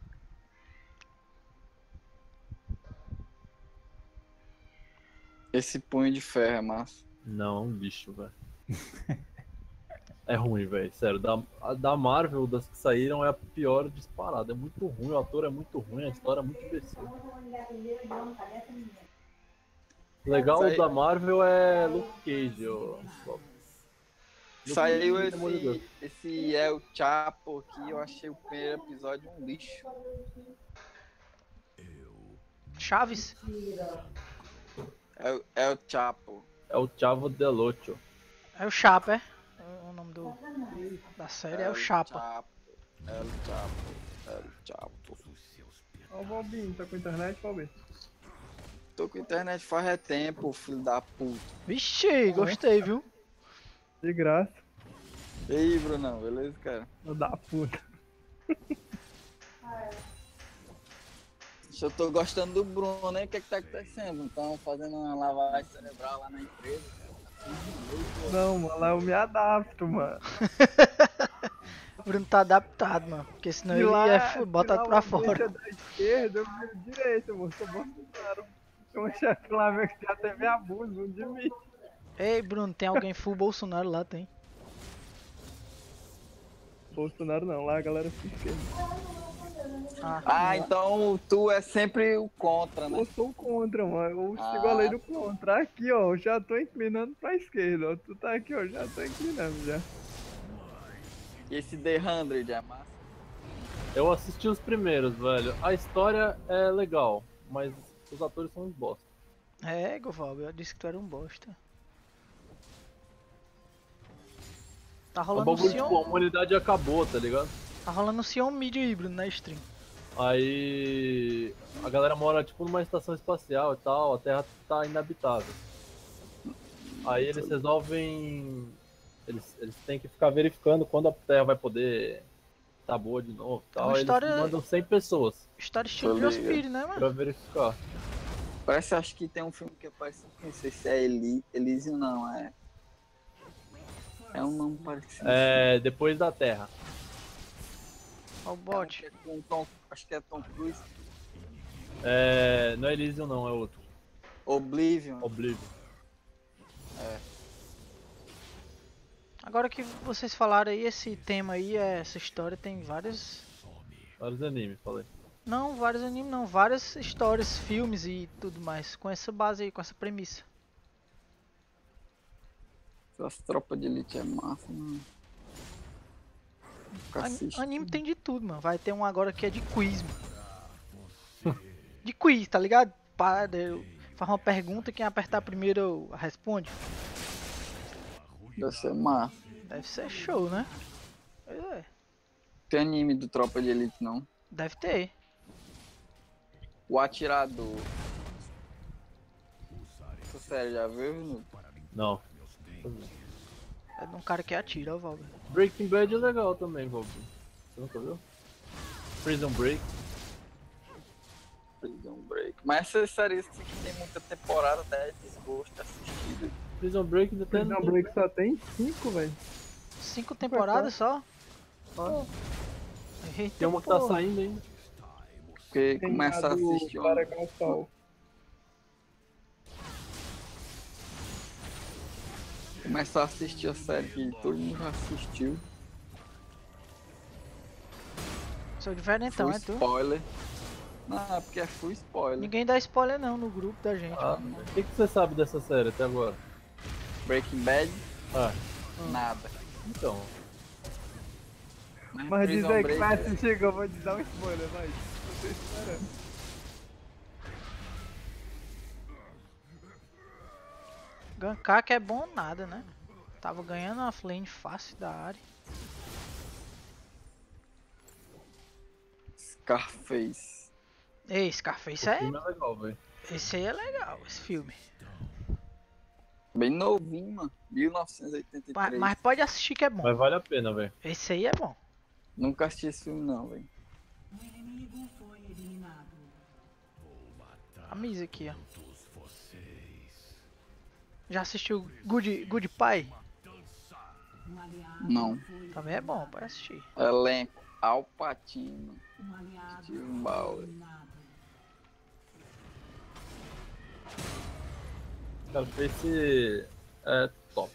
Esse Punho de Ferro é massa. Não, é um lixo, velho. É ruim, velho. Sério, da Marvel, das que saíram, é a pior disparada. É muito ruim, o ator é muito ruim, a história é muito imbecil. O legal Sai- da Marvel é Luke Cage, ó. Saiu Luke Cage, Demolidor. esse El Chapo aqui, eu achei o primeiro episódio um lixo. Chaves? El Chapo. É o Chavo Del Ocho. É o Chapa, é? O nome da série é o Chapa. El Chapo. Ó o Valbinho, tá com internet, Valbinho? Tô com internet faz tempo, filho da puta. Vixe, gostei, viu? De graça, E aí, Brunão, beleza, cara? filho da puta. Eu tô gostando do Bruno, né? O que tá acontecendo? Então, fazendo uma lavagem cerebral lá na empresa. Não, mano, lá eu me adapto, mano. O Bruno tá adaptado, mano. Porque senão Se ele lá- é se botado lá pra o ambiente fora. é da esquerda, eu viro direita, mano. Sou Bolsonaro. Tem um chefe lá meu que até me abusa de mim. Ei, Bruno, tem alguém full Bolsonaro lá, tem? Bolsonaro não, lá a galera fica esquerda. Ah, então tu é sempre o contra, né? Eu sou contra, mano. Eu sigo Ah. a lei do contra. Aqui, ó, eu já tô inclinando pra esquerda, ó. Tu tá aqui, ó, já tô inclinando já. E esse The 100 é massa? Eu assisti os primeiros, velho. A história é legal, mas os atores são uns bosta. É, Govalbo, eu disse que tu era um bosta. Tá O rolando um bagulho, tipo, a Sion. humanidade acabou, tá ligado? Tá rolando um Sion Media híbrido na stream. Aí a galera mora tipo numa estação espacial e tal, a Terra tá inabitável. Aí eles resolvem. Eles têm que ficar verificando quando a Terra vai poder tá boa de novo e tal. uma Aí história- eles mandam 100 pessoas História estilo Tô Joe ligado. Speed, né, pra mano? verificar. Parece, acho que tem um filme que parece, não sei se é Elysium, não, é. É um nome parecido. É, depois da Terra. Ó o bot. É com Tom, acho que é Tom Cruise. É, não é Elysium não, é outro. Oblivion. Oblivion. Agora que vocês falaram aí, esse tema aí, essa história tem vários... Vários animes, falei. Não, vários animes não, várias histórias, filmes e tudo mais, com essa base aí, com essa premissa. Essas tropas de elite é massa, mano. Anime tem de tudo, mano. Vai ter um agora que é de quiz, mano. De quiz, tá ligado? Faz uma pergunta, quem apertar primeiro responde. Deve ser massa. Deve ser show, né? Pois é. Tem anime do Tropa de Elite, não? Deve ter. O Atirador. Essa série já viu, Vinícius? Não. É de um cara que atira, ó, Valber. Breaking Bad é legal também, Valdir. Você nunca viu? Prison Break. Prison Break. Mas essas séries que tem muita temporada, até é desgosto de assistir. Prison Break ainda tem. Prison Break só tem 5, velho. 5 temporadas só? Eita, Tem uma que tá porra. saindo ainda. Porque Tem começa a do assistir. Clara Call. Começar a assistir a série que todo mundo já assistiu. Sou diferentão, Full é tu? spoiler. Não, é porque é full spoiler. Ninguém dá spoiler não no grupo da gente. Ah, o que você sabe dessa série até agora? Breaking Bad, Ah, nada. então. Mas diz Prison aí que Break, vai assistir que eu vou te dar um spoiler, vai. Não tô esperando. Gankar que é bom nada, né? Tava ganhando uma flame fácil da área. Scarface. Ei, Scarface O é... filme é legal, velho. Esse aí é legal, esse filme. Bem novinho, mano. 1983. Mas pode assistir que é bom. Mas vale a pena, velho. Esse aí é bom. Nunca assisti esse filme não, velho. O inimigo foi eliminado. A Misa aqui, ó. Já assistiu Good Pie? Um aliado Não. foi Também é bom, pode assistir. Elenco. Al Pacino. um aliado Steven Bauer. eliminado. Cara, esse é top.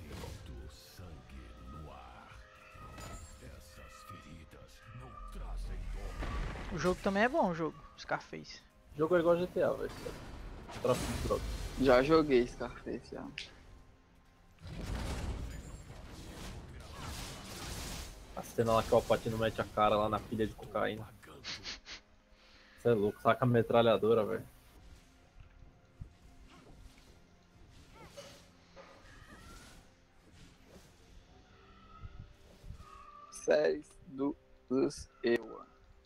O jogo também é bom, o jogo. Scarface. O jogo é igual GTA, velho. Tráfico de drogas. Já joguei Scarface, já. A cena lá que o Alpatino mete a cara lá na pilha de cocaína. Você é louco, saca a metralhadora, velho. Séries dos Ewa.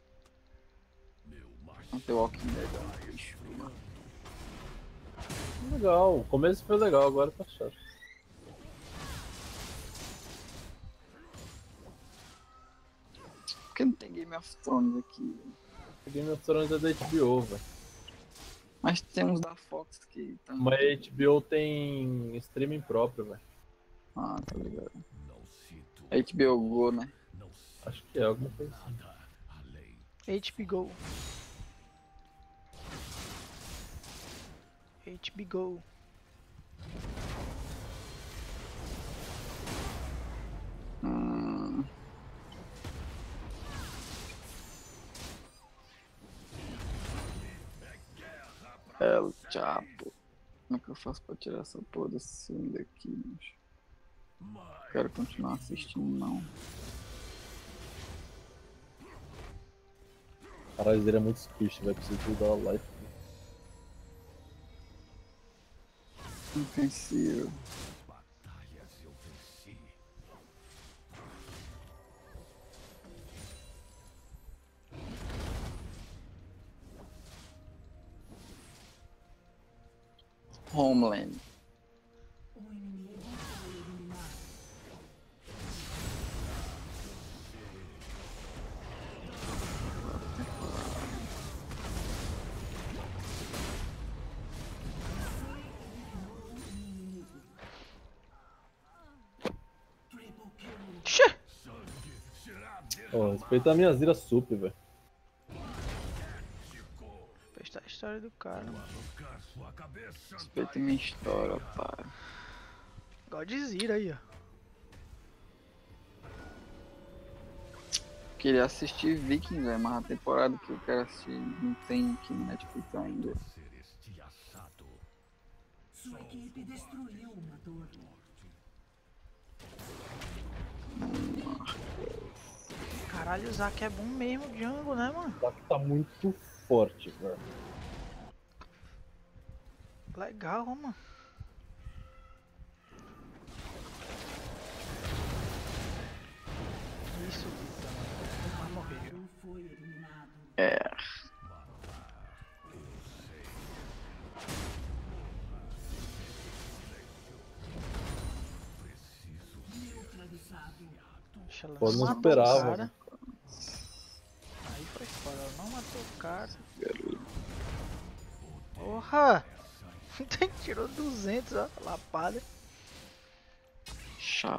Não tem Walking Dead, é um bicho, mano. Legal, o começo foi legal, agora tá chato. Por que não tem Game of Thrones aqui, velho? Game of Thrones é da HBO, velho. Mas tem uns da Fox que também. Mas a HBO tem streaming próprio, velho. Ah, tá ligado. HBO Go, né? Acho que é alguma coisa assim. HBO. HBO. El Chapo. Como é que eu faço pra tirar essa porra desse filme daqui, bicho? Quero continuar assistindo, não. Caralho, ele é muito squish, velho. Preciso dar a life. Invencível. Homeland. O inimigo foi eliminado. Xê! Ó, respeita a minha Zira Sup, velho. Prestar a história do cara, mano. Respeita minha história, pai. Godzilla aí, ó. Queria assistir Vikings, velho, mas a temporada que eu quero assistir não tem aqui no Netflix ainda. Sua equipe destruiu uma torre. Caralho, o Zac é bom mesmo, Django, né, mano? Só que tá muito forte, velho. Legal, mano. Isso, Vita, mano. Vai morrer. Foi eliminado. É. Neutralizado. Deixa ela Pô, não matou esperava, o cara. né? Aí foi foda, ela não matou o cara. Porra! Tirou 200, ó, lapada. Chapa.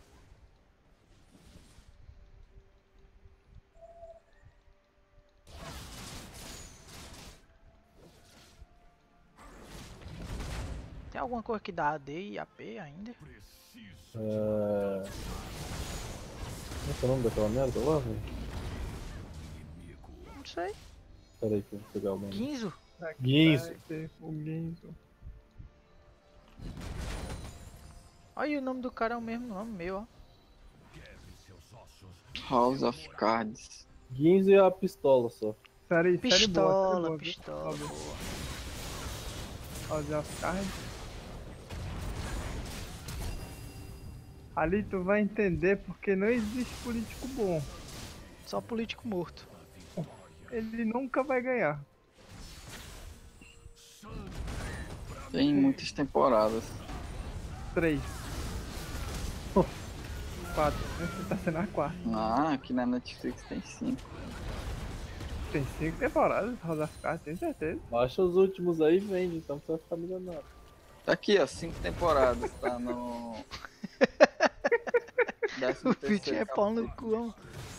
Tem alguma coisa que dá AD e AP ainda? Como é que é o nome daquela merda lá, velho? Não sei. Pera aí que eu vou pegar o nome. Guinzo? Guinzo. O Guinzo. Olha, o nome do cara é o mesmo nome meu, ó. House of Cards. Guinzo e a pistola só. Série boa, série Pistola, boa, viu? pistola, Óbvio. boa. House of Cards. Ali tu vai entender porque não existe político bom. Só político morto. Ele nunca vai ganhar. Tem muitas temporadas. 3. 4. Essa tá sendo a 4. Ah, aqui na Netflix tem 5. Tem 5 temporadas, House of Cards, tenho certeza. Baixa os últimos aí e vende, então você vai ficar milionário. Tá aqui, ó, 5 temporadas. Tá no. O Fit é pau no cu, ó.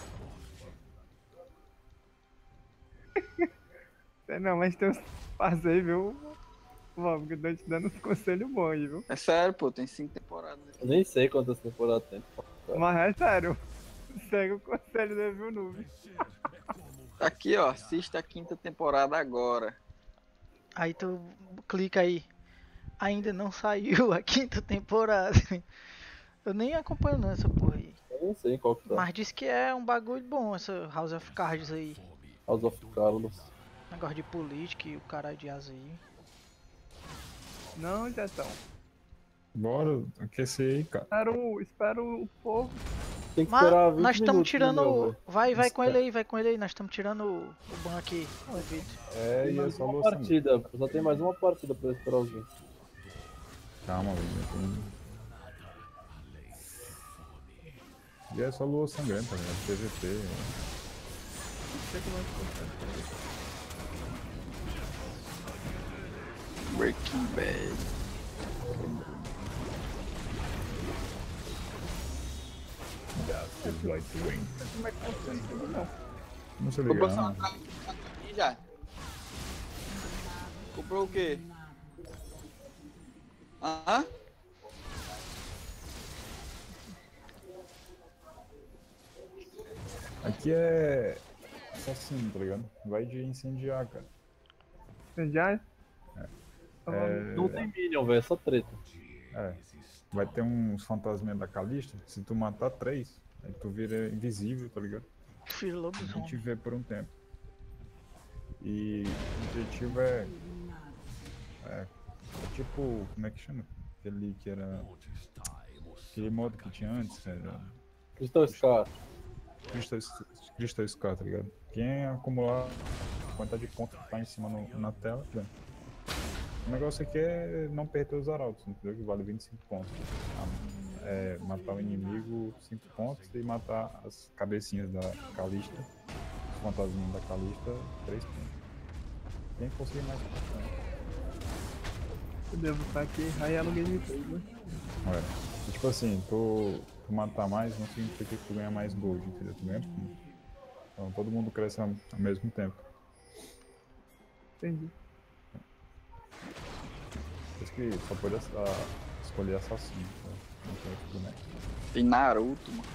Não, mas tem uns passos aí, viu? Vamos, que eu tô te dando uns conselhos bons aí, viu? É sério, pô, tem 5 temporadas. Eu nem sei quantas temporadas tem. Mas é sério. Segue o conselho do Evil Noob. Tá aqui, ó, assista a 5ª temporada agora. Aí tu clica aí. Ainda não saiu a 5ª temporada. Eu nem acompanho não essa porra aí. Eu nem sei qual que tá. Mas diz que é um bagulho bom essa House of Cards aí. House of Carlos. Negócio de política e o caralho de asa aí. Não, Jetão. Bora aquecer aí, cara. Espero o povo. Tem que Mas esperar 20 nós estamos minutos, tirando. meu, velho. Vai com ele aí, vai com ele aí. Nós estamos tirando o ban aqui. O Vitor. É, Tem e é mais só uma lua partida. Só tem mais uma partida pra esperar alguém. Calma, velho. E é só lua sangrenta, né? PVP. Breaking Bad. That's like wing. Como é que funciona isso aí, não? Não se Comprou ligar. só aqui já. Comprou o quê? Hã? Aqui é assassino, tá ligado? Vai de incendiar, cara. Já? Não tem Minion, velho, é só treta. É. Vai ter uns fantasminhas da Calista. Se tu matar 3, aí tu vira invisível, tá ligado? Filho A lobisomem. gente vê por um tempo. E o objetivo é tipo, como é que chama? Aquele que era. Aquele modo que tinha antes, era. Crystal Scar. Crystal Scar, tá ligado? Quem acumular a quantidade de pontos que tá em cima na tela, ganha. O negócio aqui é não perder os arautos, entendeu? Que vale 25 pontos. É matar o inimigo 5 pontos e matar as cabecinhas da Calista, os fantasminhos da Calista 3 pontos. Quem conseguir mais pontos? Eu devo estar aqui raiando o gameplay, né? Olha, e, tipo assim, tu matar mais não significa que tu ganha mais gold, entendeu? Tu ganha ponto. Então todo mundo cresce ao mesmo tempo. Entendi. Por isso que só pode escolher assassino, tá? Não tem outro boneco. Tem Naruto, mano.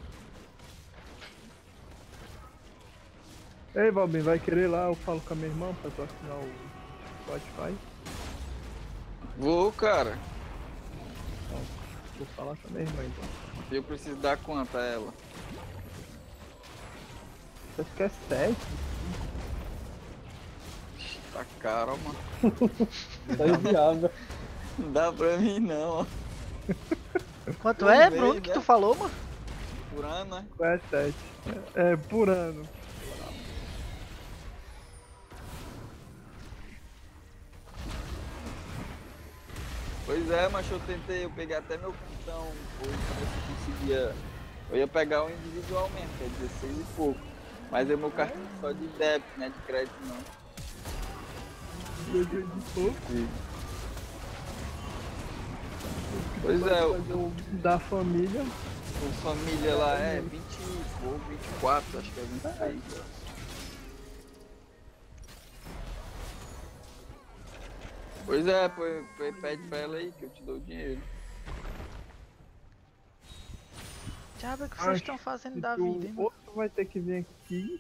Ei, Valbin, vai querer lá? Eu falo com a minha irmã pra tu assinar o Spotify. Vou, cara. Vou falar com a minha irmã então. Eu preciso dar quanto a ela? Acho que é 7. Tá caro, mano. Tá inviável. Não dá pra mim, não, ó. Quanto Por é, mês, Bruno, que né? tu falou, mano? Por ano, né? É 7. É, por ano. Pois é, mas eu tentei, eu peguei até meu cartão hoje pra ver se eu conseguia. Eu ia pegar o individualmente, que é 16 e pouco. Mas é meu cartão só de débito, né? De crédito não. Pois é, Fazer o da família. o família lá é 20 ou 24, acho que é 26. Pois é, pede pra ela aí que eu te dou o dinheiro. Diabo, o que vocês estão fazendo da vida, hein, mano? Ou tu vai ter que vir aqui.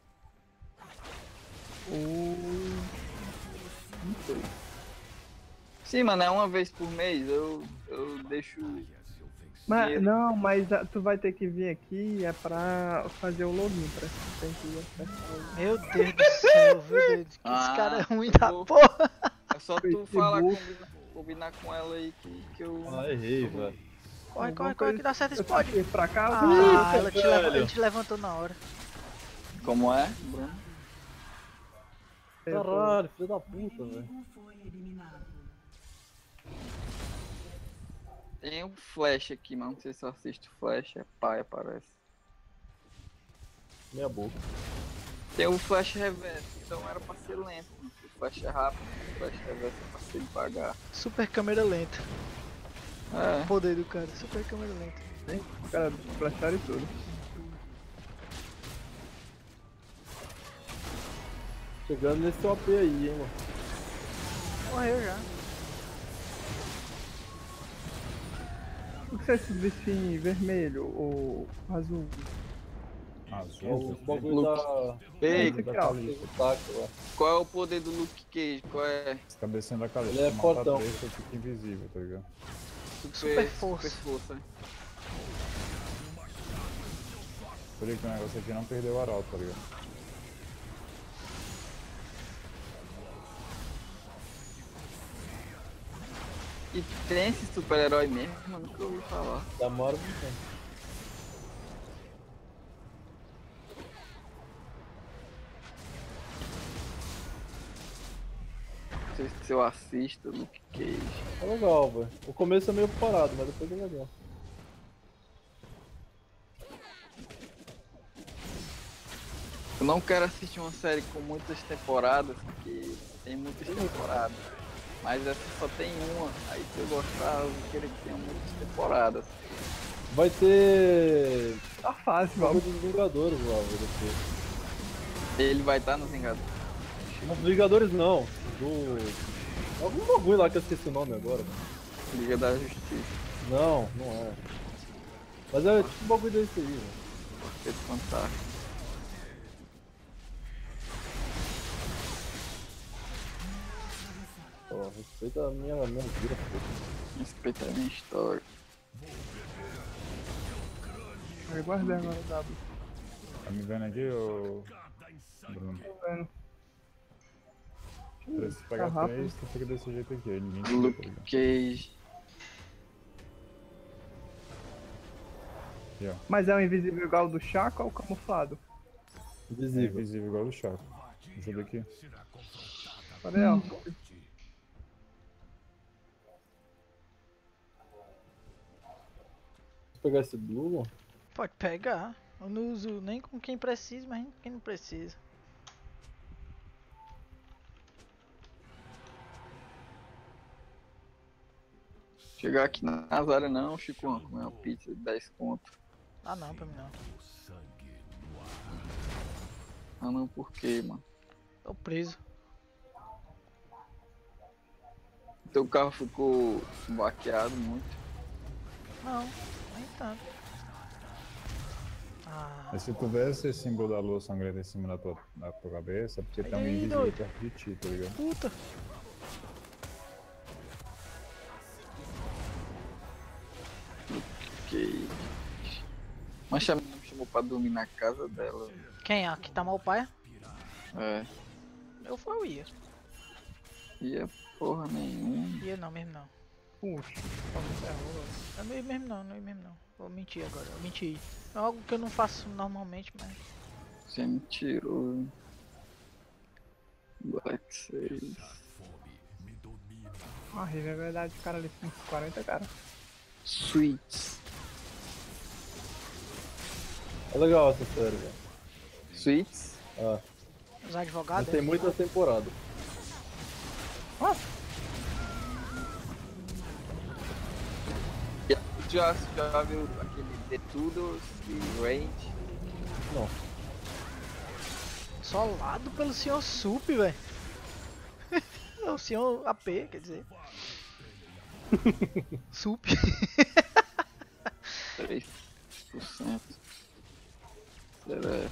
Ou. Não sei. Sim, mano, é uma vez por mês, eu deixo. Mas, dinheiro. não, mas tu vai ter que vir aqui é pra fazer o login, pra tu tem que acessar o Meu Deus do céu, viu, doido? Que Ah, esse cara é ruim eu da vou- porra. É só tu Facebook. falar, combinar com ela aí que eu. Ah, errei, velho. Corre, Alguma corre, corre, coisa- que dá certo esse eu pode. passei pra cá. Ah, ela velho. ele te levantou na hora. Como é, Bruno? Caralho, filho da puta, velho. Inimigo foi eliminado. Tem um flash aqui, mas não sei se eu assisto flash, é paia, parece. Meia boca. Tem o flash reverso, então era pra ser lento. Mano. Se o flash é rápido, o flash reverso é pra ser devagar. Super câmera lenta. É. O poder do cara, super câmera lenta. Cara, flasharam e tudo. Chegando nesse OP aí, hein, mano. Morreu já. O que é esse bichinho vermelho ou azul? Azul, O bagulho da. Ei, Esse aqui, ó. O taco lá. qual é o poder do Luke Cage? Qual é? esse cabecinha da Calista. Ele é se matar fortão. 3, tu fica invisível, tá ligado? Super força. Super força. Por isso que o negócio aqui não perdeu o arauto, tá ligado? E tem esse super-herói mesmo, mano, que eu ouvi falar. Demora muito tempo. Não sei se eu assisto Luke Cage. É legal, velho. O começo é meio parado, mas depois é legal. Eu não quero assistir uma série com muitas temporadas, porque tem muitas temporadas. Mas essa só tem uma, aí se eu gostar, eu vou querer que tenha muitas temporadas. Vai ter. Tá fácil, Bagulho vamos. dos Vingadores lá, velho. Depois. Ele vai estar nos Vingadores. Não, dos Vingadores não. Do. Algum bagulho lá que eu esqueci o nome agora. Mano. Liga da Justiça. Não, não é. Mas é tipo um bagulho desse aí, velho. Quarteto Fantástico. Pô, respeita a minha vida, pô. Respeita a minha história. Vai guardar agora o W. Tá me vendo aqui, ô. Bruno? Tô vendo. Se pegar Tá rápido. 3, tu fica desse jeito aqui, aí ninguém tira, tá Luke ligado? Cage. Aqui, ó. Mas é o invisível igual do Chaco ou o camuflado? É Invisível. invisível igual do Chaco. Ajuda aqui. Olha aí, ó. pegar esse Blue? Pode pegar. Eu não uso nem com quem precisa, mas nem com quem não precisa. Chegar aqui nas áreas não, Chico, comer uma pizza de 10 conto. Ah não, pra mim não. Ah não, por quê, mano? Tô preso. Teu carro ficou baqueado muito. Não, nem tanto. Ah, Mas se tu vê esse símbolo da lua sangrenta em cima da tua cabeça, é porque tem alguém Aí, invisível doido. perto de ti, tá ligado? puta. Que... Mas a menina me chamou pra dormir na casa dela. Quem? Aqui tá mal pai? É, Eu ia. ia porra nenhuma. Ia não, mesmo não. Puxa, como ferrou. Eu não ia mesmo não, não ia mesmo não. Vou mentir agora, eu menti. É algo que eu não faço normalmente, mas... Você é mentiroso. Black 6. Horrível, é verdade, o cara ali tem uns 40, cara. Sweets. É legal essa série, velho. Sweets? Ah, Os mas advogados... tem muitas temporadas. Já viu aquele The Tudors e Range? Não. Solado pelo senhor Sup, velho. O senhor AP, quer dizer. Sup. 3%. Será?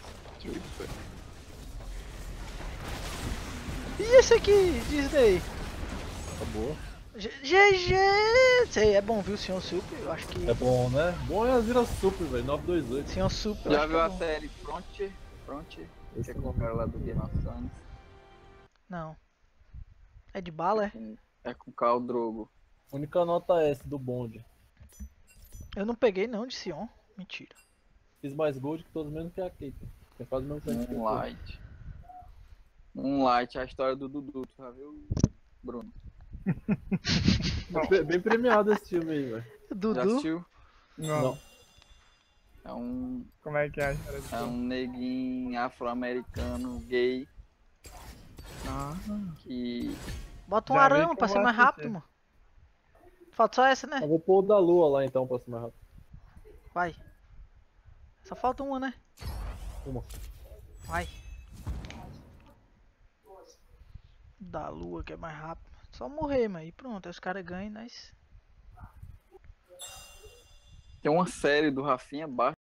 E esse aqui, Disney? Acabou. GG! Sei, é bom, viu, senhor Sup? Eu acho que... É bom, né? Bom é as viras super, velho. 928. Senhor Sup, eu Já acho que viu é a bom. série Frontier? Frontier? Esse Que é com o cara lá do Game of Thrones. Não. É de bala, é? É com o Khal Drogo. Única nota S do bonde. Eu não peguei não de Sion. Mentira. Fiz mais gold que todos menos que a Kate. Tem quase o mesmo tempo que eu. Moonlight. Moonlight, a história do Dudu, tu já viu, Bruno? Bem premiado esse filme aí, velho. Já Dudu? assistiu? Não. É um, Como é que é a história do é um neguinho afro-americano gay Ah, que Bota um Já vi arame que pra eu ser vou mais assistir. rápido, mano. Falta só essa, né? Eu vou pôr o da lua lá então pra ser mais rápido. Vai. Só falta uma, né? Uma. Vai. Da lua que é mais rápido. Só morrer, mano. E pronto. Aí os caras ganham, nós. tem uma série do Rafinha Bastos